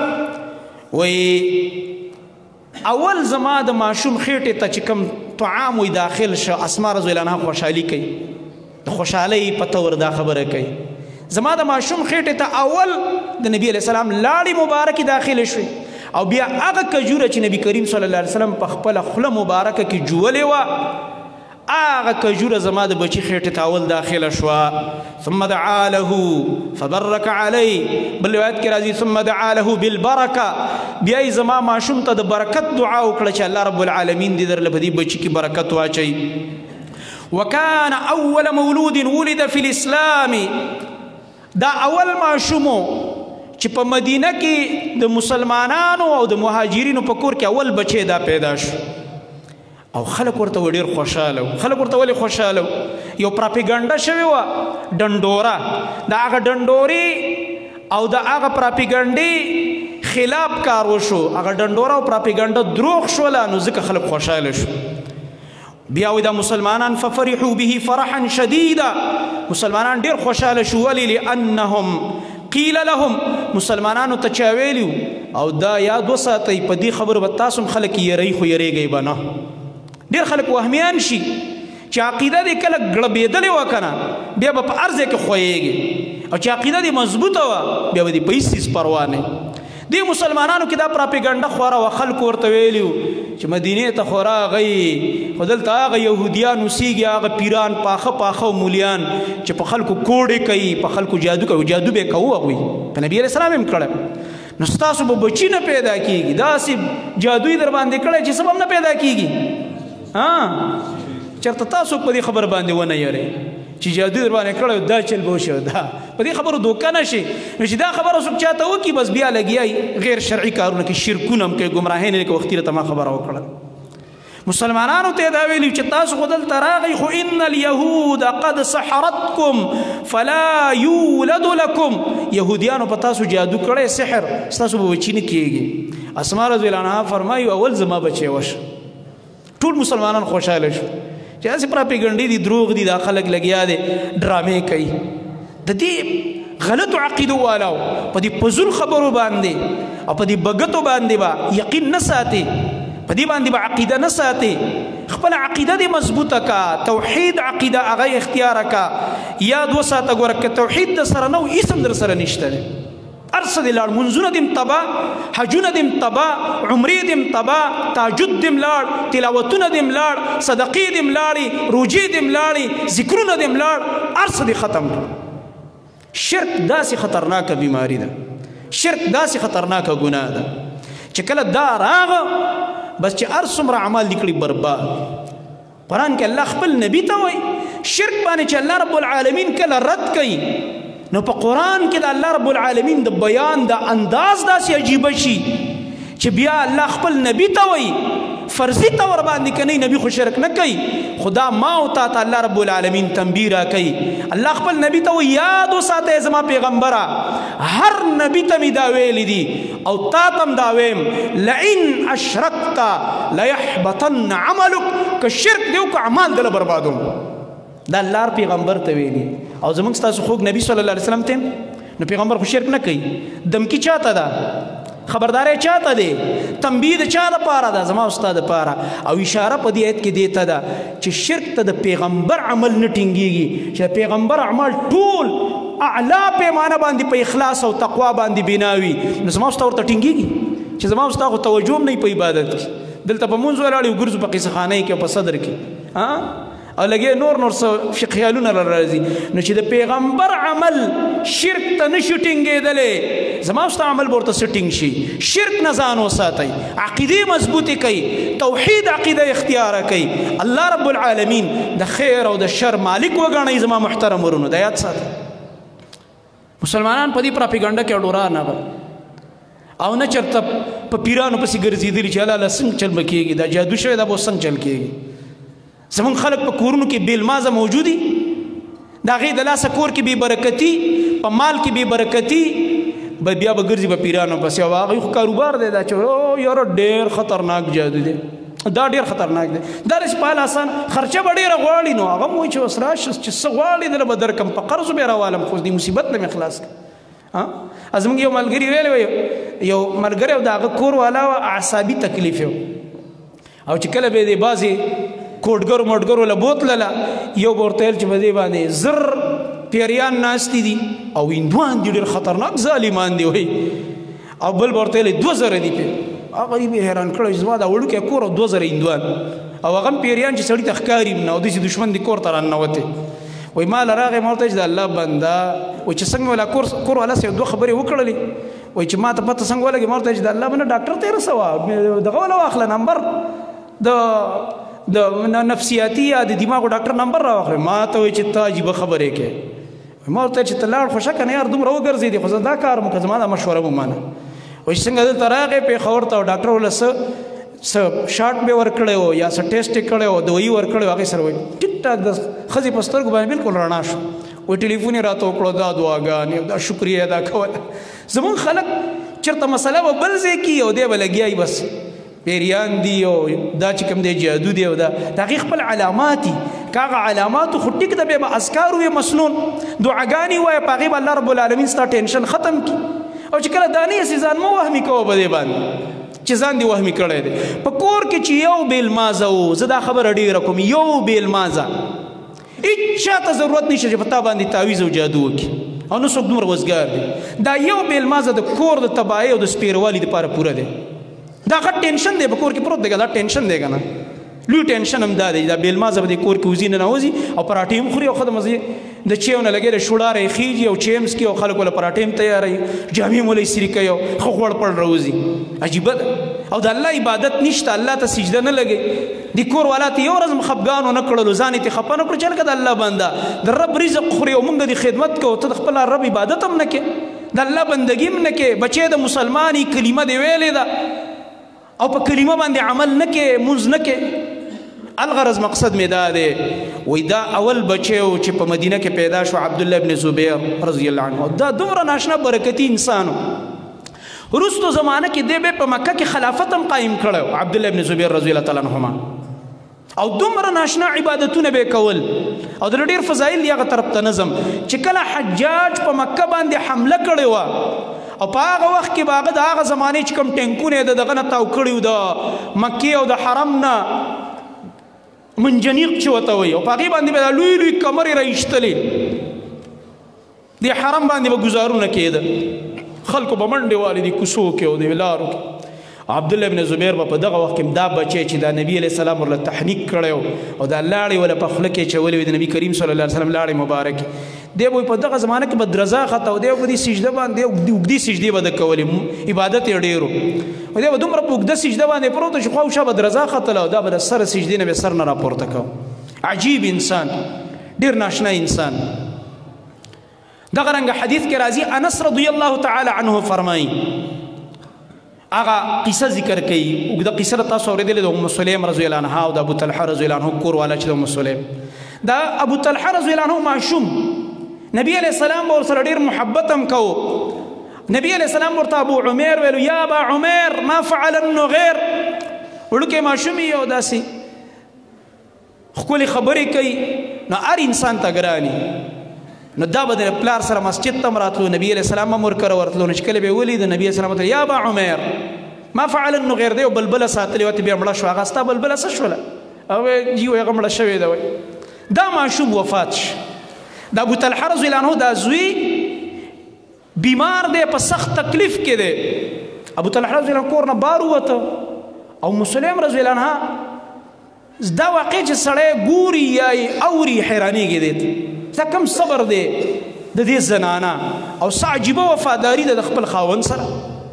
وی اول زما د ماشوم خېټې ته چې کوم طعام وی داخل شه، اسما رضی الله عنها خوشحالي کوي، د خوشحالۍ په طور دا خبره کوي. زما د ماشوم خېټې ته اول د نبی علیه السلام لاړې مبارکې داخلې شوې او بیا هغه کجوره چې نبی کریم صلی الله علیه وسلم په خپله خوله مبارکه کې جوولې وه، هغه کجوره زما د بچي خېټې ته اول داخله شوه. ثم دعا له فبرک علی، بل روایت کې راځي ثم دعا له بالبرکه، بیا یې زما ماشوم ته د برکت دعا وکړه چې الله رب العالمین دې درله په دې بچي کې برکت واچوي. وکان اول مولود ولد فی الاسلام، دا اول ماشومو چې په مدینه کې د مسلمانانو او د مهاجرینو په کور کې اول بچی دا پیدا شو او خلک ورته ډېر خوشحاله وو. خلک ورته ولې خوشحاله وو؟ یو پراپیګنډه شوې وه ډنډوره، د هغه ډنډورې او د هغه پراپیګنډې خلاف کار وشو. هغه ډنډوره او پراپیګنډه دروغ شوله، نو ځکه خلک خوشحاله شو. بیا وی دا مسلمانان ففرحوا به فرحا شدیدا، مسلمانان ډېر خوشحاله شو. ولې؟ لأنهم قیل لهم، مسلمانانو ته چا ویلي او دا یاد وساتئ په دې خبرو به تاسو هم خلک یری خو یریږئ به نه ډېر خلک وهمیان شي چې عقیده دې کله ګړبېدلې وه که نه بیا به په هر ځای کې خویږي او چې عقیده دې مضبوطه وه بیا به دې په هېڅ څیز پروا نه دې مسلمانانو کې دا پراپیګنډه خوره وه خلکو ورته ویلي وو چې مدینې ته خو راغئ خو دلته هغه یهودیان اوسېږي هغه پیران پاخه پاخه مولیان چې په خلکو کوډې کوي په خلکو جادو کوي جادو به یې کوو هغوی په نبي علیه السلام هم کړی نو ستاسو به بچي نه پیدا کېږي داسې جادوی در باندې کړی چې سبب نه پیدا کېږي چېرته تاسو په دې خبر باندې ونه یری چې جادو در باندې کړی دا چل به وشي دا په دې خبرو دوکه نه شي نو چې دا خبره څوک چاته وکړي بس بیا لګیا غیر شرعي کارونه کې شرکونه هم کوي ګمراهۍ نه کوي وختي راته ما خبره وکړه مسلمانانو ته دا ویلي چې تاسو خو دلته راغئ خو ان اليهود قد سحرتکم فلا یولد لکم یهودیانو په تاسو جادو کړی سحر ستاسو به بچي نه کېږي اسما رضی الله عنها فرمایي اول زما بچی وش ټول مسلمانان خوشحاله شو چې داسې پراپیګنډې دي دروغ دي دا خلک لګیا دي ډرامې کوي د دې غلطو عقیدو والاو په دې فضول خبرو باندې او په دې بګتو باندې به یقین نه ساتي په دې باندې به عقیده نه ساتي خپل عقیده دې مضبوطه کا توحید عقیده هغه اختیار کا یاد وساته ګوره که توحید در سره نه و اسم در سره نشته دی هر څه دې لاړ منځونه دې تبا حجونه دې تبا عمرې دې تبا تهجد دې لاړ تلاوتونه دې لاړ صدقې دې لاړې روجې دې لاړې ذکرونه دې لاړ هر څه دې ختم شرک داسې خطرناکه بیماری ده شرک داسې خطرناکه ګناه ده چې کله دا راغه بس چې هر څومره اعمال دې کړي برباد قرآن کې الله خپل نبي ته وایي شرک باندې چې الله رب العالمین کله رد کوي نو په قرآن کې د الله رب العالمین د بیان د انداز داسې عجیبه شي چې بیا الله خپل نبي ته وایي فرضي طور باندې که نبی خو شرک نه کوي خدا ما او تا ته الله رب العالمین تنبیه را کوي الله خپل نبي ته وایي یاد وساته زما پیغمبره هر نبي ته مې دا ویلي دي او تا ته هم دا ویم لئن اشرکت لیحبطن عملک که شرک دی وکړه اعمال دله بربادوم دا الله پیغمبر ته ویلي او زموږ ستاسو خوږ نبی صلی الله علیه وسلم ته نو پیغمبر خو شرک نه کوي دمکی چاته ده خبرداری چاته دی تنبیه د چا دپاره ده زما استاد دپاره او اشاره په دې آیت کې دې ته ده چې شرک ته د پیغمبر عمل نه ټینګېږي چې د پیغمبر عمل ټول اعلی پیمانه باندې په اخلاص او تقوا باندې بناوي نو زما استاد ورته ټینګېږي چې زما استاد خو توجه هم نه په عبادت کې دلته په مونځ ولاړ یو ګرځو په قصه خانه کې په صدر کې او لګي نور څه خیالونه راځي نو چې د پیغمبر عمل شرک ته نشي ټینګېدلی زما ستا عمل به ورته څه ټینګ شي شرک نه ځان وساتئ عقیدې مضبوطې کوي توحید عقیده اختیاره کوي الله رب العالمین د خیر او د شر مالک وګڼئ زما محترم ورونو دا یاد ساتئ مسلمانان په دې پراپیګنډه کې اډورا نه او نه چېرته په پیرانو پسې ګرځېدلي چې الله څنګه چل به کېږي دا جادو شوی دا به اوس څنګه چل کېږي زمون خلق په کورونو کې بیلمازه موجودي د هغې د لاسه کور کې بې برکتي په مال کې بې برکتي بیا به ګرځي په پیرانو پسې او هغوی خو کاروبار دی دا چې یاره ډېر خطرناک جادو دی دا ډېر خطرناک دی دا رسې په حال آسان خرچه به ډېره غواړي نو هغه م وایي چې اوس راشه چې څه غواړي دله به درکم په قرضو بیا راوالم خو دې مصیبت نه مې خلاص کړه زموږ یو ملګري ویلی وی یو ملګری او د هغه کور والا اعصابي تکلیف یو او چې کله به یې بعضې کوټګرو موټګرو له بوتلله یو به ورته ویل چې په دې باندې زر پیریان ناستې دي او هندوان دي ډېر خطرناک ظالمان دي وایي او بل به ورته ویل 2000 دي پې هغه یې حیران کړی چې زما دا وړوکی کور او 2000 هندوان او هغه هم پیریان چې سړي ته ښکاري نه او داسې دښمن دي کور ته راننوتې وایي ما له راغی ما ورته چې د الله بنده وایي چې څنګه مې ولا کور والا سره 2 خبرې وکړلې وایي چې ما ته پته څنګه ولګي ما ورته چې د الله بنده ډاکټر ته یې رسوه دغه ولا واخله نمبر د نفسیاتي یا د دماغو ډاکټر نمبر راواخلې ما ته وایي چې ته عجیبه خبرې کوې ما ورته چې ته لاړ خو شکه نه یار دومره وګرځېدې خو زه دا کار مو که زما دا مشوره مو منه وایي چې څنګه دلته راغې پېښور ته او ډاکټر وله څه شاټ مې ورکړی و یا څه ټیسټ یې کړی و دوایي ورکړی و هغې سره وایي ټیک ټاک د ښځې په سترګو باندې بالکل رڼا شو وایي ټلیفون یې راته وکړو دا دعاګانې دا شکریه ادا کوله زمونږ خلک چېرته مسله به بل ځای کي او دی به لګیایي بس پیریان دي او دا چې کوم دی جادو دی او دا د هغې خپل علامات دي که هغه علاماتو خو ټیک ده بیا به اذکار ویې مسنون دعاګانې ووایه په هغې به الله رب العالمین ستا ټینشن ختم کړي او چې کله دانې سي ځان مو وهمي کوه په دې باندې چې ځان دې وهمي کړی دی په کور کې چې یو بې المازه و زه دا خبره ډېره کوم یو بې المازه هېڅ چاته ضرورت نشته چې په تا باندې تعویز او جادو وکړي او نه څوک دومره وزګار دی دا یو بې المازه د کور د تباهۍ او د سپېروالي دپاره پوره دی دا غټ ټینشن دی په کور کې پروت دی دا ټینشن دی که نه لوی ټینشن هم دا دی دا بې المازه به دې کور کې وځي نه ننوځي او پراټې هم خوري او ښه د مزې د چیو نه لګېږي شوړاره یې خیږي او چی هم څکي او خلک له پراټې هم تیاروي جامې موله یې سري کوي او ښه غوړ پړ راوځي عجیبه ده او د الله عبادت نشته الله ته سجده نه لګي د کور والا ته یو ورځ هم خفګان ونه کړلو ځان یې خفه نه کړو چې هلکه د الله بنده د رب رزق خوري او موږ د خدمت کوو ته د خپل رب عبادت هم نه کې د الله بندګي هم نه کې بچی د مسلمان کلمه دې ویلې ده او په کلمه باندې عمل نه کې مونځ نه کې الغرض مقصد می دا دی وی دا اول بچیو چې په مدینه کې پیدا شو عبدالله ابن زبیر رضی الله عنه دا دومره ناشنا برکتی انسانو وروستو زمانه کې دی به په مکه کې خلافت هم قایم کړی عبدالله ابن زبیر رضی الله تعالی عنهما او دومره ناشنا عبادتونه به کول او د ډېر فضایل دی هغه طرف ته نظم چې کله حجاج په مکه باندې حمله کړې وه او په هغه وخت کې به هغه د هغه زمانې چې کوم ټینکونه یې د دغه نه تاو کړي وو د مکې او د حرم نه منجنیق چې ورته وایي او په هغې باندې به دا لوی لوی کمرې راایستلې دې حرم باندې به ګزارونه کېده خلکو به منډې والې دي کوڅو کې او د لارو کې عبدالله ابن زبیر به په دغه وخت کې دا بچی چې دا نبي علیه السلام ورله تحنیک کړی او دا لاړې وله په خوله کې اچولې وې د نبي کریم صلی الله علیه وسلم لاړې مبارکې دی به په دغه زمانه کې به درزا خطه او دی به دې سجده باندې اوږدې سجدې به د کولې عبادت یې ډېر و دی به دومره په اوږده سجده باندې پروت و چې خوا شا به درزا ختله او دا به د سره سجدې نه به سر نه راپورته کو عجیب انسان ډېر ناشنا انسان دغه رنګه حدیث کې راځي انس رضی الله تعالی عنه فرمایي هغه قصه ذکر کوي اوږده قصه تاسو اورېدلې د ام سلیم رضی الله عنها او د ابو طلحه رضی الله عنه کور والا چې د ام سلیم دا ابو طلحه رضی الله عنه معشوم نبی علیہ السلام به ورسره ډېر محبت هم کوو نبی علیہ السلام ورته ابو عمیر ویلو یا ابا عمیر ما فعل النغیر وړوکی ماشوم یې او داسې ښکلې خبرې کوي نو هر انسان ته ګراني نو دا به د پلار سره مسجد ته هم راتلو نبی علیہ السلام هم ورکره ورتلو نو چې کله به یې ولید نبي علیہ السلام ورته یا ابا عمیر ما فعل النغیر دی او بلبله ساتلې وه بیا مړه شو هغه ستا بلبله څه شوله او جي هغه مړه شوې ده وایي دا ماشوم وفات شو د ابو طلحه رضی الله عنه دا زوی بیمار دی په سخت تکلیف کې دی ابو طلحه رضی الله عنه کور نه بار ووته او مسلم رضی الله عنه دا واقع چې سړی ګوري یا اوري حیرانېږي دی دا کم صبر دی د دې زنانه او څه عجیبه وفاداري ده د خپل خاوند سره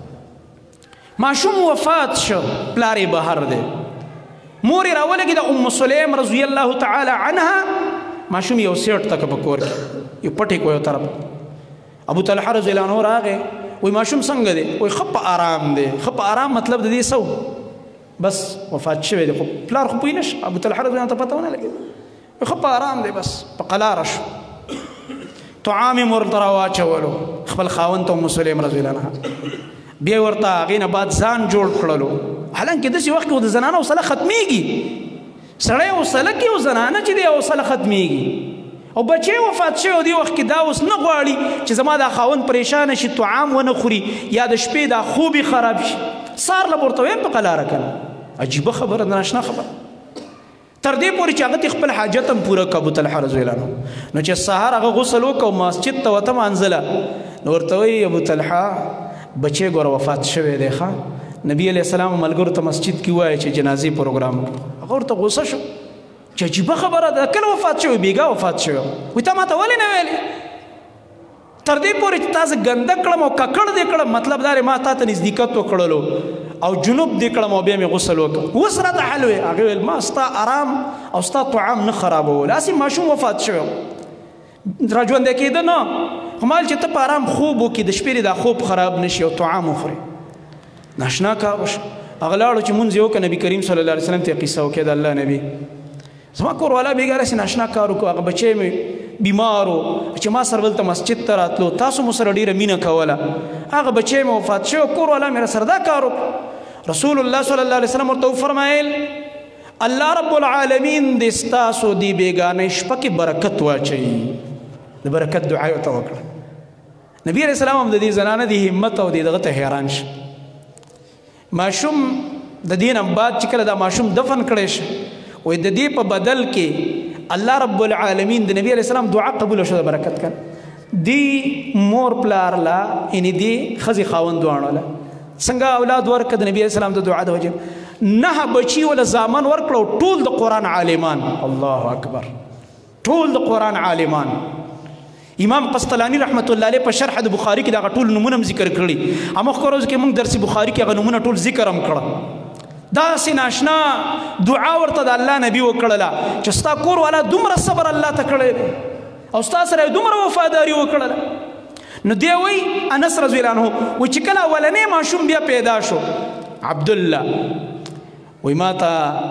ماشوم وفات شو پلار یې بهر دی مور یې راولګېده ام سلیم رضی الله تعالی عنها ماشوم یو سیټ تکه په کور کې یو پټې کو یو طرف ابو طلحه رضی الله عنه راغی وایي ماشوم څنګه دی وایي ښه په آرام دی ښه په آرام مطلب د دې څه بس وفات شوی دی خو پلار خو پوه نه شو ابو طلحه رضی الله عنه ته پته ونه لګېده وایي ښه په آرام دی بس په قلاره شو طعام یې ورته راواچولو خپل خاوند ته ام سلیم رضی الله عنها بیا ورته هغې نه بعد ځان جوړ کړلو حالانکې داسې وخت کې د زنانه حوصله ختمیږي سړی حوصله کې او زنانه چې دی حوصله ختمیږي او بچی وفات شوی او دې وخت کې دا اوس نه غواړي چې زما دا خاوند پریشانه شي طعام ونه خوري یا د شپې دا خوب یې خراب شي سار له ورته ویم په قلاره کنه عجیبه خبره ده ناشنا خبره تر دې پورې چې هغه خپل حاجت هم پوره کړه ابو طلحه رضی الله عنه نو چې سهار هغه غسل وکړ مسجد ته ورته مانځله نو ورته وایي ابو طلحه بچی ګوره وفات شوی دی ښه نبی علیہ السلام ملګرو ته مسجد کې وایي چې جنازې پروګرام هغه ورته غوسه شو چې عجیبه خبره ده کله وفات شوی بیګا وفات شوی وایي تا ماته ولې نه ویلې تر دې پورې چې تاسو ګنده کړم او ککړ دې کړم مطلب دا دی ما تا ته نزدېکت وکړلو او جنوب دې کړم او بیا مې غسل وکړ اوس راته حل وی هغې ویل ما ستا آرام او ستا طعام نه خرابول هسې ماشوم وفات شوی را ژوندی کېده نه خو مال چې ته په آرام خوب وکړي د شپې دا خوب خراب نه شي او طعام وخوري ناشنا کار وشو هغه لاړو چې مونځ یې وکړه نبي کریم صلی الله علیه وسلم ته یې قصه وکړه د الله نبي زما کور والا بېګا راسې ناشنا کار وکړو هغه بچی مې بیمار و چې ما سره دلته مسجد ته راتلو تاسو مو سره ډېره مینه کوله هغه بچی مې وفات شوی کور والا مې راسره دا کار وکړو رسول الله صلی الله علیه وسلم ورته وفرمایل الله رب العالمین دې ستاسو دې بېګانۍ شپه کې برکت واچوي د برکت دعا یې ورته وکړه نبی علیہ السلام هم د دې زنانه د همت او دغه ته حیران شي. ماشوم د دې نه بعد چې کله دا ماشوم دفن کړی شي وایي د دې په بدل کې الله رب العالمین د نبی علیہ السلام دعا قبول شو، د برکت کړ. دی مور پلار لا یعنی دی ښځې خاوند دواړو له څنګه اولاد ورکړه د نبی علیہ السلام د دعا د وجې 9 بچي ولا زامن ورکړه، ټول د قرآن عالمان. الله اکبر، ټول د قرآن عالمان. امام قسطلانی رحمت الله علیه په شرح د بخاری کې دا ټول نمونه ذکر کړي. امخ روز کې موږ درس بخاری کې هغه نمونه ټول ذکر هم کړه. دا سي ناشنا دعا ورته د الله نبی وکړله چې ستا کور والا دومره صبر الله ته کړی دی او ستا سره دومره وفاداري وکړله. نو دی وایي انس رضی الله عنه وایي چې کله اولنی ماشوم بیا پیدا شو عبدالله، وایي ما ته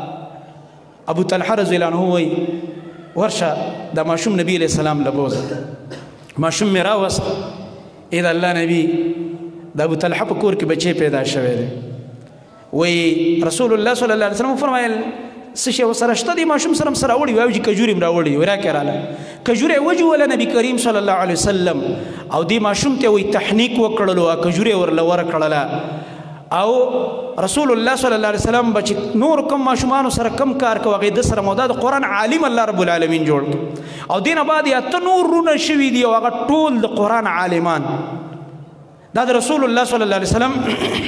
ابو طلحه رضی الله عنه وایي ورشه دا ماشوم نبی علیہ السلام لبوزه. ماشوم مې راوست، ای د الله نبی د ابو طلحه په کور کې بچی پیدا شوی دی. وایي رسول الله صلی الله علیه وسلم فرمایل څه شی ورسره شته دی؟ ماشوم سره هم سره راوړي. وایي چې کجورې م راوړي، وایي راکې راله کجورې وجوله نبي کریم صلی الله علیه وسلم او دې ماشوم ته وایي تحنیک وکړلو، کجورې ورله ورکړله. او رسول الله صلی الله علیه وسلم به چې نور کم ماشومانو سره کم کار کوي هغې د سره مودا د قرآن عالم الله رب العالمین جوړ کړ. او دې نه بعد یا ته نور رونه شوي دي او هغه ټول د قرآن عالمان. دا د رسول الله صلی الله علیه وسلم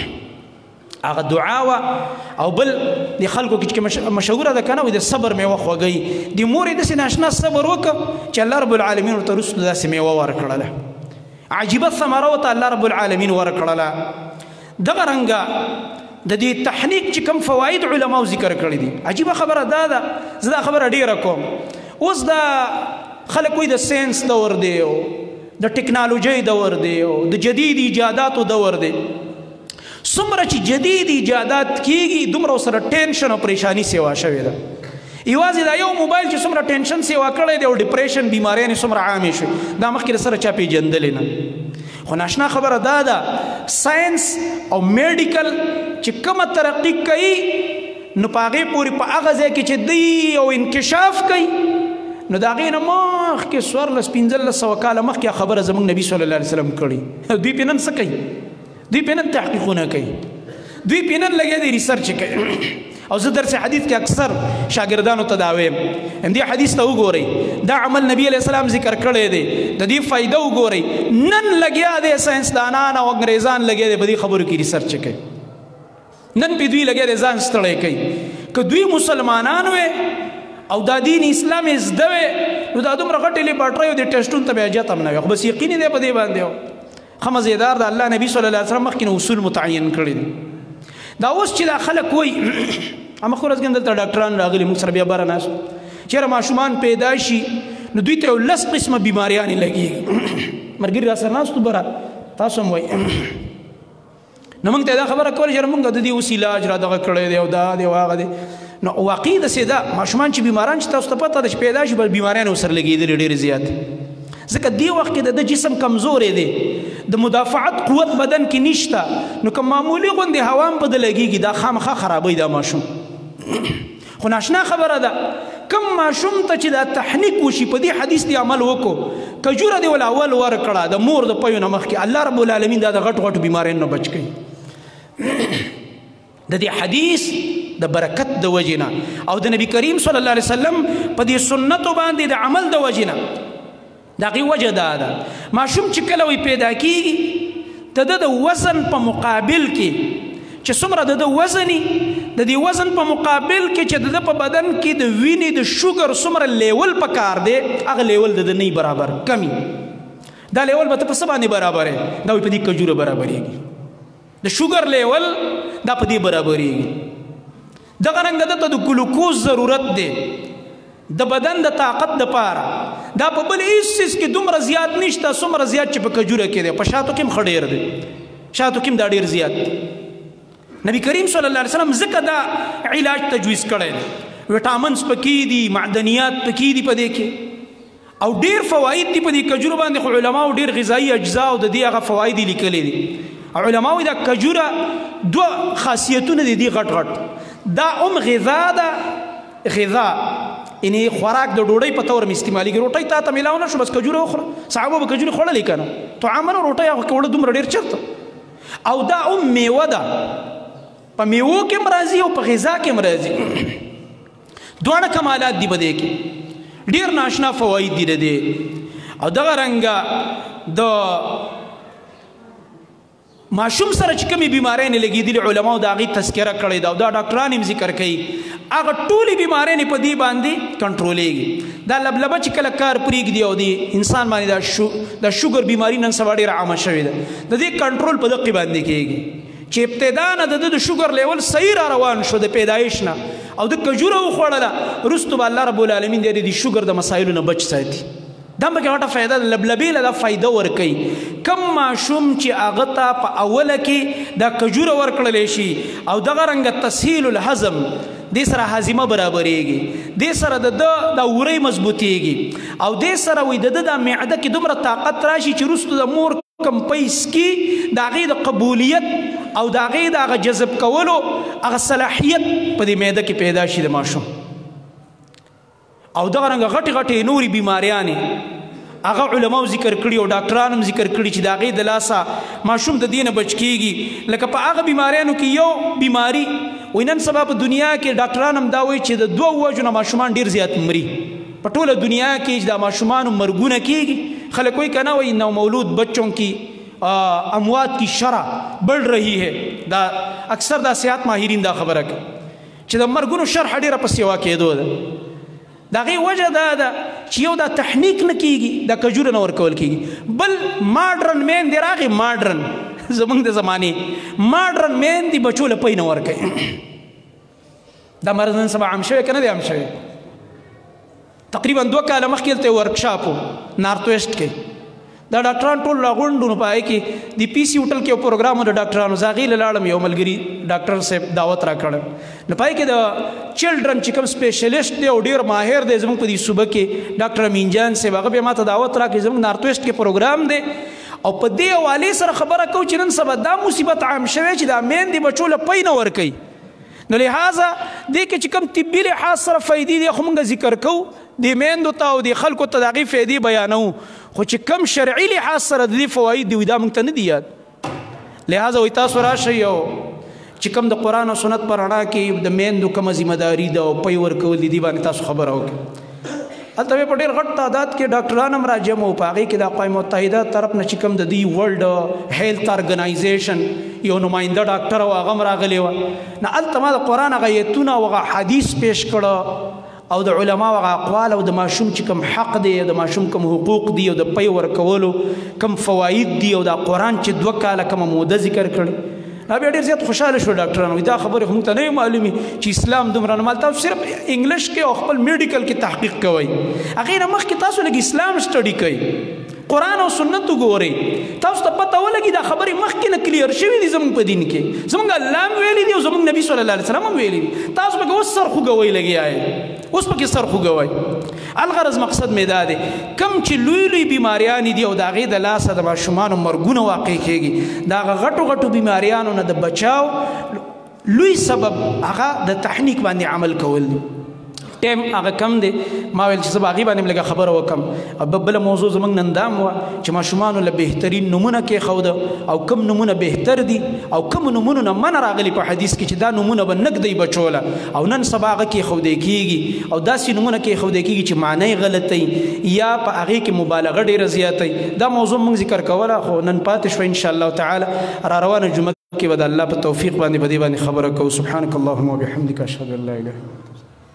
هغه دعا وه. او بل د خلکو کې مشهوره ده که نه، وایي د صبر میوه خوږوي. د مور یې داسې ناشنا صبر وکړه چې الله رب العالمین ورته وروسته داسې میوه ورکړله، عجیبه ثمره ورته الله رب العالمین ورکړله. دغه رنګه د دې تحنیک چې کوم فواید علماو ذکر کړي دي. عجیبه خبره دا ده، زه دا خبره ډیره کوم. اوس دا خلک وایي د ساینس دور دی او د ټکنالوژۍ دور دی او د جدید ایجاداتو دور دی. څومره چې جدید ایجادات کیږي دومره ورسره ټینشن او پریشانی سیوا شوې ده. یوازې دا یو موبایل چې څومره ټینشن سیوا کړی دی او ډپریشن بیماریانې څومره عامې شوې دا مخکې له سره چا پېژندلې نه. خو ناشنا خبره دا ده ساینس او میډیکل چې کومه ترقي کوي نو په هغې پورې په هغه ځای کې چې دوی یو انکشاف کوي نو د هغې نه مخکې 1400-1500 کاله مخکې خبره زموږ نبي صلی الله علیه وسلم کړي. دوی پې نن څه کوي؟ دوی پې نن تحقیقونه کوي، دوی پې نن لګیا دي ریسرچ کوي. او زه درس حدیث کې اکثر شاګردانو ته دا وایم همدې حدیث ته وګورئ، دا عمل نبی علیہ السلام ذکر کړی دی، د دې فایده وګورئ. نن لګیا دی ساینسدانان او انګریزان لګیا دی په دې خبرو کې ریسرچ کوي. نن پې دوی لګیا دی ځان ستړی کوي. که دوی مسلمانان وې او دا دین اسلام یې زده وې نو دا دومره غټې لیبارټریو د ټسټونو ته به حاجت هم نه وي. خو بس یقین دی په دې باندې ښه مزېدار د الله نبي صلی الله علیه وسلم مخکې نه اصول متعین کړي دي. دا اوس چې دا خلک وایي هماخه ورځ کې دلته ډاکټران راغلي موږ سره بیا بره ناست چېرې ماشومان پیدا شي نو دوی ته یو 10 قسمه بیماریانې لګېږي. ملګري را سره ناستو بره تاسو هم وایي نو موږ ته دا خبره کوله چې موږ د دې اوس علاج را دغه کړی دی او دا دی او هغه دی. نو واقعي داسې ده ماشومان چې بیماران چې تاسو ته پته ده چې پیدا شي بل بیماریان ورسره لګېدلې ډېرې زیاتې. ځکه دې وخت کې د جسم کمزوری دی، د مدافعت قوت بدن کې نشته، نو که معمولي غوندې هوا هم په ده لګېږي دا خامخا خرابوي دا ماشوم. خو ناشنا خبره ده کم ماشوم ته چې دا تحنیک وشي په دې حدیث دی عمل وکړو کجوره دی ول اول ورکړه د مور د پیو نه مخکې الله رب العالمین دا د غټ غټو بیماریانو نه بچ کوي. د دې حدیث د برکت د وجې نه او د نبی کریم صلی الله علیه وسلم په دې سنتو باندې د عمل د وجې نه د هغې وجه دا ده ماشوم چې کله وی پیدا کېږي د ده د وزن په مقابل کې چې څومره د ده وزني د دې وزن په مقابل کې چې د ده په بدن کې د وینې د شوګر څومره لیول پکار دی هغه لیول د ده نه برابر کمی. دا لیول به ته په څه باندې برابرې؟ دا وایي په دې کجوره برابرېږي. د شوګر لیول دا په دې برابرېږي. دغه رنګه ده ته د ګلوکوز ضرورت دی د بدن د طاقت دپاره. دا په بل هېڅ څیز کې دومره زیات نشته څومره زیات چې په کجوره کې دی. په شاتو کې هم ښه ډېر دی، شاتو کې هم دا ډېر زیات دی. نبی کریم صلی الله علیه وسلم ځکه دا علاج تجویز کړی دی. وټامنز پکې دي، معدنیات پکې دي په دې کې او ډېر فواید دي په دې کجورو باندې. خو علماو ډېر غذایي اجزا او د دې هغه فواید یې لیکلي دي. علماو دا کجوره دوه خاصیتونه دي دي غټ غټ. دا غذا ده، غذا یعنې خوراک د ډوډۍ په طور مې استعمالېږي روټۍ تا ته میلاو نه شو بس کجوره وخوره صحابه به کجورې خوړلې که نه طعامه نه روټۍ هغه کې وړه دومره ډېر چېرته او دا میوه ده په میوو کې هم راځي او په غذا کې هم راځي دواړه کمالات دي په دې کې ډېر ناشنا فواید دي د دې او دغه رنګه د ماشوم سره چې کومې بیماریانې لګېدلي علماو د هغې تذکره کړې ده او دا ډاکټران هم ذکر کوي هغه ټولې بیماریانې په دې باندې کنټرولېږي دا لبلبه چې کله کار پرېږدي او د انسان باندې دا شوګر بیماري نن سبا ډېره عامه شوې ده د دې کنټرول په دقې باندې کېږي چې ابتدا نه د شوګر لیول صحیح را روان شو د پیدایش نه او د کجوره وخوړله وروسته به الله رب العالمین د شوګر د مسایلو نه بچ ساتي دا به کې غټه فایده ده لبلبې له دا فایده ورکوي کم ماشوم چې هغه ته په اوله کې دا کجوره ورکړلی شي او دغه رنګه تسهیل الهضم دې سره هاضمه برابرېږي دې سره د ده دا وری مضبوطېږي او دې سره وایي د ده دا معده کې دومره طاقت راشي چې وروسته د مور کم پیس کې د هغې د قبولیت او د هغې د هغه جذب کولو هغه صلاحیت په دې معده کې پیدا شي د ماشوم او دغه رنګه غټې غټې نورې بیماریانې هغه علماو ذکر کړي او ډاکټران هم ذکر کړي چې د هغې د لاسه ماشوم د دې نه بچ کېږي لکه په هغه بیماریانو کې یو بیماري وایي نن سبا په دنیا کې ډاکټران هم دا وایي چې د 2 وجو نه ماشومان ډېر زیات مري په ټوله دنیا کې چې د ماشومانو مرګونه کېږي خلک وایي که نه وایي نومولود بچوں کی اموات کی شرح بڑھ رہی ہے دا اکثر دا صحت ماهرین دا خبره کوي چې د مرګونو شرح ډېره په سیوا کېدو ده د هغې وجه دا ده چې یو دا تحنیک نه کېږي دا کجوره نه ورکول کېږي بل ماډرن میندې راغې ماډرن زمونږ د زمانې ماډرن میندې بچو له پی نه ورکوي دا مرض نن سبا عام شوی که نه دی عام شوی تقریبا 2 کاله مخکې هلته ورکشاپ و نارت ویسټ کې دا ډاکټران ټول راغونډ نو په هغې کې د پي سي هوټل کې یو پروګرام و د ډاکټرانو زه هغې له لاړم یو ملګري ډاکټر صاحب دعوت را کړم نو په هغې کې د چلډرن چې کوم سپیشلیسټ دی او ډېر ماهر دی زموږ په دې صوبه کې ډاکټر امین جان صاحب هغه بیا ما ته دعوت راکړي زموږ نارت ویسټ کې پروګرام دی او په دې حوالې سره خبره کوو چې نن سبا دا مصیبت عام شوی چې دا میندې بچو له پی نه ورکوي نو لہذا دې کې چې کوم طبي لحاظ سره فایدې دي خو موږ ذکر کوو د میندو ته او د خلکو ته د هغې فایدې بیانوو خو چې کم شرعي لحاظ سره د دې فواید دي دا موږ ته نه دي یاد لہذا وایي تاسو راشئ او چې کوم د قرآن او سنت په رڼا کې د میندو کومه ذمهداري ده او پی ورکول دي دې باندې تاسو خبره وکړئ هلته په ډېر غټ تعداد کې ډاکټران هم راجم وو په هغې کې د اقوام متحده طرف نه چې کوم د دوی ورلډ هیلث ارګنایزیشن یو نماینده ډاکټر او هغه هم راغلی وه نه هلته ما د قرآن هغه ایتونه او هغه حدیث پیش کړه او د علماو هغه اقوال او د ماشوم چې کوم حق دی د ماشوم کوم حقوق دي او د پی ورکولو کوم فواید دي او د قرآن چې 2 کاله کومه موده ذکر کړي بیا ډېر زیات خوشحاله شو ډاکټران وایي دا خبرې خو موږ ته نه وي معلومې چې اسلام دومره نه مال تاسو صرف انګلیش کې او خپل میډیکل کې تحقیق کوئ هغې نه مخکې تاسو لږ اسلام سټډي کوئ قرآن او سنت وګورئ تاسو ته پته ولګي دا خبرې مخکې نه کلیر شوي دي زموږ په دین کې زموږ الله هم ویلي دي او زموږ نبي صلی الله علیه وسلم هم ویلي دي تاسو پکې اوس سر خوږوئ لګیا یې اوس پکې سر خوږوئ الغرض مقصد مې دا دی کم چې لوی لوی بیماریانې دي او د هغې د لاسه د ماشومانو مرګونه واقع کېږي د هغه غټو غټو بیماریانو نه د بچاو لوی سبب هغه د تحنیک باندې عمل کول دی ټایم هغه کم دی ما ویل چې زه به هغې باندې لږه خبره وکړم بله موضوع زموږ نن دا هم وه چې ماشومانو له بهترین نومونه کېښوده او کم نومونه بهتر دي او کم نومونو نه منع راغلي په حدیث کې چې دا نومونه به نه ږدئ بچوله او نن سبا هغه کېښودی کېږي او داسې نومونه کېښودی کېږي چې معنی غلطی یا په هغې کې مبالغه ډېره زیاتی دا موضوع موږ ذکر کوله خو نن پاتې شوه انشاءالله تعالی را روانه جمعه کې به د الله په توفیق باندې په دې باندې خبره کوو سبحانک اللهم وبحمدک اشهد ان لا اله الا انت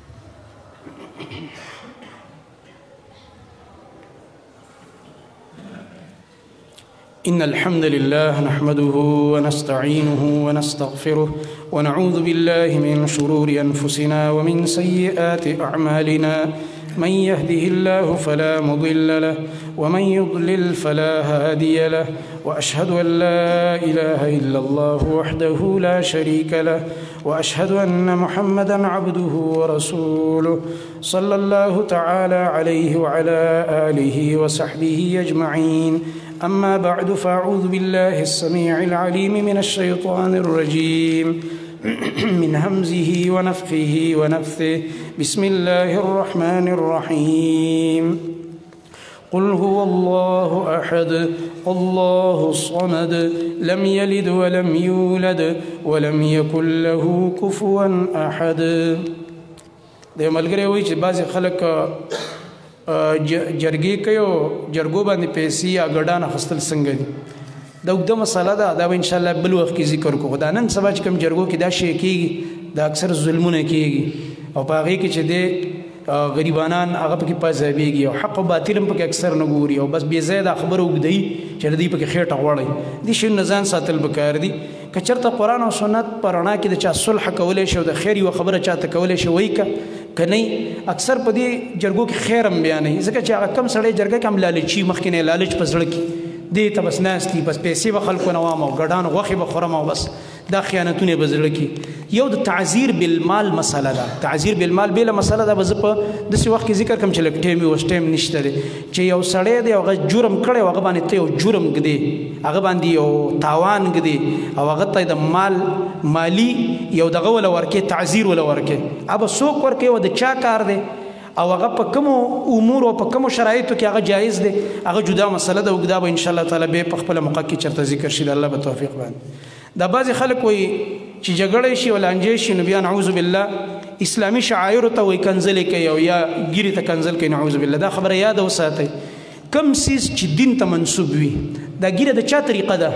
إن الحمد لله نحمده ونستعينه ونستغفره ونعوذ بالله من شرور أنفسنا ومن سيئات أعمالنا من يهده الله فلا مضل له ومن يضلل فلا هادي له وأشهد أن لا إله إلا الله وحده لا شريك له وأشهد أن محمدا عبده ورسوله صلى الله تعالى عليه وعلى آله وصحبه أجمعين أما بعد فأعوذ بالله السميع العليم من الشيطان الرجيم من همزه ونفخه ونفثه بسم الله الرحمن الرحيم قل هو الله أحد الله الصمد لم يلد ولم يولد ولم يكن له كفوا أحد. د ملګری وایي چې بعضې خلک جرګې کوي او جرګو باندې پیسې یا ګډان اخیستل څنګه دي. دا اوږده مسله ده، دا به انشاءالله بل وخت کې ذکر کوو. دا نن سبا چې کوم جرګو کې دا شی کېږي دا اکثر ظلمونه کېږي او په هغې کې چې دی غریبانان هغه پکې پازابېږي او حق او باطل هم پکې اکثر نه ګوري او بس بې ځایه دا خبره اوږدوي چې د دوی پکې خېټه غوړوي. دې شیونو نه ځان ساتل پکار دي. که چېرته قرآن او سنت په رڼا کې د چا صلح کولی شي او د خیر یوه خبره چاته کولی شي وایي که نه اکثر په دې جرګو کې خیر هم بیانوي، ځکه چې هغه کم سړی جرګه کې هم لالچي مخکې نه لالچ په زړه کې دې ته بس ناست دي، بس پیسې به خلکو نه وام او ګډان غوښې به خورم او بس دا خیانتونه به زړه کې. یو د تعذیر بالمال مسله ده. تعذیر بالمال بېله مسله ده، به زه په داسې وخت کې ذکر کړم چې لږ ټایم وي، اوس ټایم نشته دی. چې یو سړی دی هغه جرم کړی او هغه باندې ته یو جرم ږدې، هغه باندې یو تاوان ږدې او هغه ته د مالی یو دغه وله ورکې تعذیر وله ورکې، هغه به څوک ورکوي او د چا کار دی او هغه په کومو امور او په کومو شرایطو کې هغه جایز دی، هغه جدا مسله ده. اوږده به انشاءالله تعالی بیا په خپله موقع کې چېرته ذکر شي د الله په توفیق باندې. دا بعضې خلک وایي چې جګړه شي او لانجې شي نو بیا نعوذ بالله اسلامي شعایرو ته وایي کنځلې کوي او یا ګیرې ته کنځل کوي. نعوذ بالله دا خبره یاده وساتئ. کم څیز چې دین ته منسوب وي دا ګیره د چا طریقه ده؟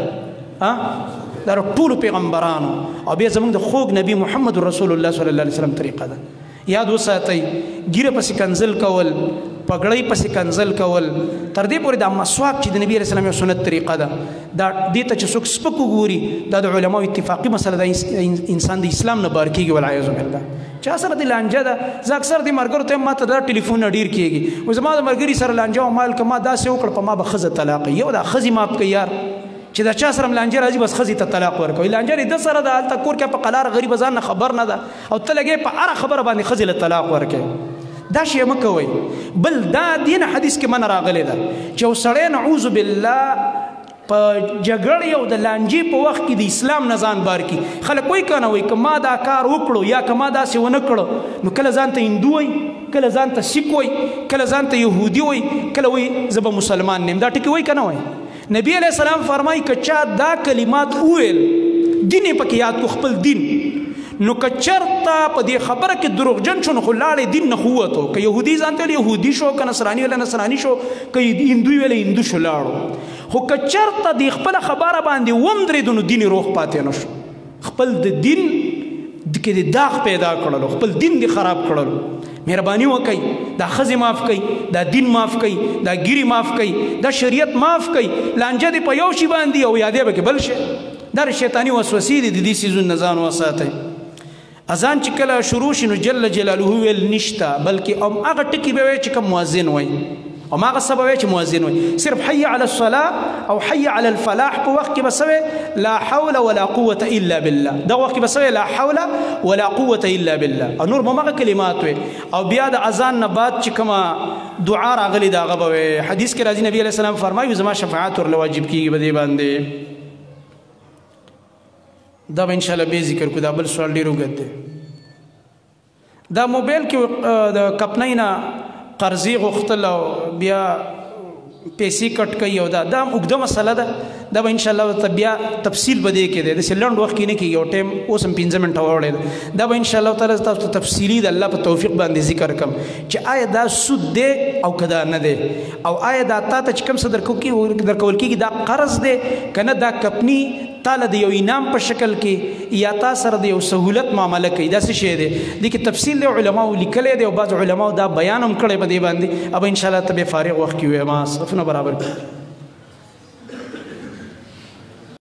دا ټولو پیغمبرانو او بیا زموږ د خوږ نبي محمد رسول الله صلی الله علیه وسلم طریقه ده. یاد وساتئ ګیره پسې کنځل کول، پګړۍ پسې کنځل کول، تر دې پورې دا مسواک چې د نبي علیه السلام یو سنت طریقه ده، دا دې ته چې څوک سپک وګوري دا د علماو اتفاقي مسله ده، انسان د اسلام نه بار کېږي والعیاذ بالله. چا سره د لانجه ده، زه اکثر دې ملګرو ته ما ته دا ټلیفون ډېر کېږي وایي زما د ملګري سره لانجه او مال که ما داسې وکړه په ما به ښځه طلاق یو دا ښځې ماف کوي یار چې دا چا سره لانجه راځي بس ښځې ته طلاق ورکوي. لانجه دې ده سره ده، هلته کور کې په قلاره غریب ځان نه خبر نه ده او ته لګې په هره خبره باندې ښځې له طلاق ورکوي. دا شی مه کوئ. بل دا دین حدیث کې منع راغلی ده چې یو سړی نعوذ بالله په جګړې او د لانجې په وخت کې د اسلام نه ځان بار کړي. خلک وایي که نه وایي که ما دا کار وکړو یا که ما داسې ونه کړو نو کله ځان ته هندو وایي، کله ځان ته سیک وایي، کله ځان ته یهودي وایي، کله وایي زه به مسلمان نیم. دا ټکي وایي که نه وایي؟ نبی علیہ السلام فرمایي که چا دا کلمات وویل دین یې پکې یاد کو خپل دین، نو که چېرته په دې خبره کې دروغجن شو نو خو لاړې دین نه خو ووتو. که یهودي ځان ته ویل یهودي شو، که نصراني ویله نصراني شو، که هندوی ویله هندو شو لاړو. خو که چېرته د خپله خبره باندې ودرېدو نو دین یې روغ پاتې نه شو. خپل د دین کې د داغ پیدا کړلو، خپل دین دې خراب کړلو. مهرباني وکئ، دا ښځې معاف کوي، دا دین معاف کوي، دا ګیرې معاف کوي، دا شریعت معاف کوي. لانجه دې په یو شي باندې او یادې به کې بل شي. دا شیطاني وسوسې دي، د دې څیزونو نه ځان وساتئ. اذان چې کله شروع شي نو جل جلاله ویل نشته، بلکې هغه ټکي به وایي چې کوم مؤذن وایي، هماغه څه به وایي چې مؤذن وایي. صرف حي على الصلاة او حي على الفلاح په وخت کې به څه وایي؟ لا حول ولا قوة الا بالله. دغه وخت کې به څه وایي؟ لا حول ولا قوة الا بالله. او نور به هماغه کلمات وایي. او بیا د اذان نه بعد چې کومه دعا راغلې ده هغه به وایي. حدیث کې راځي نبي علیه السلام فرمایي زما شفاعت ورله واجب کېږي په دې باندې. دا به انشاءالله بیا ذکر کړو. دا بل سوال ډېر اوږد دی. دا موبایل کې د کمپنۍ نه قرضې غوښتل او بیا پیسې کټ کوي او دا هم اوږده مسله ده. دا به انشاءالله ورته بیا تفصیل به دې کې دی، داسې لنډ وخت کې نه کېږي او ټایم اوس هم 15 منټه واوړی ده. دا به انشاءالله تعالی تاسو ته تفصیلي د الله په توفیق باندې ذکر کړم چې آیا دا سود دی او که دا نه دی، او آیا دا تا ته چې کوم څه درکول کېږي دا قرض دی که نه دا کمپني تاله د یو انعام په شکل کې یا تا سره د یو سهولت معامله کوي. دا څه شی دی؟ دې کې تفصیل دی، علماو لیکلی دی او بعض علماو دا بیان هم کړی په دې باندې. اب انشاءالله ته بیا فارغ وخت کې ویم، صفونه برابر کړي.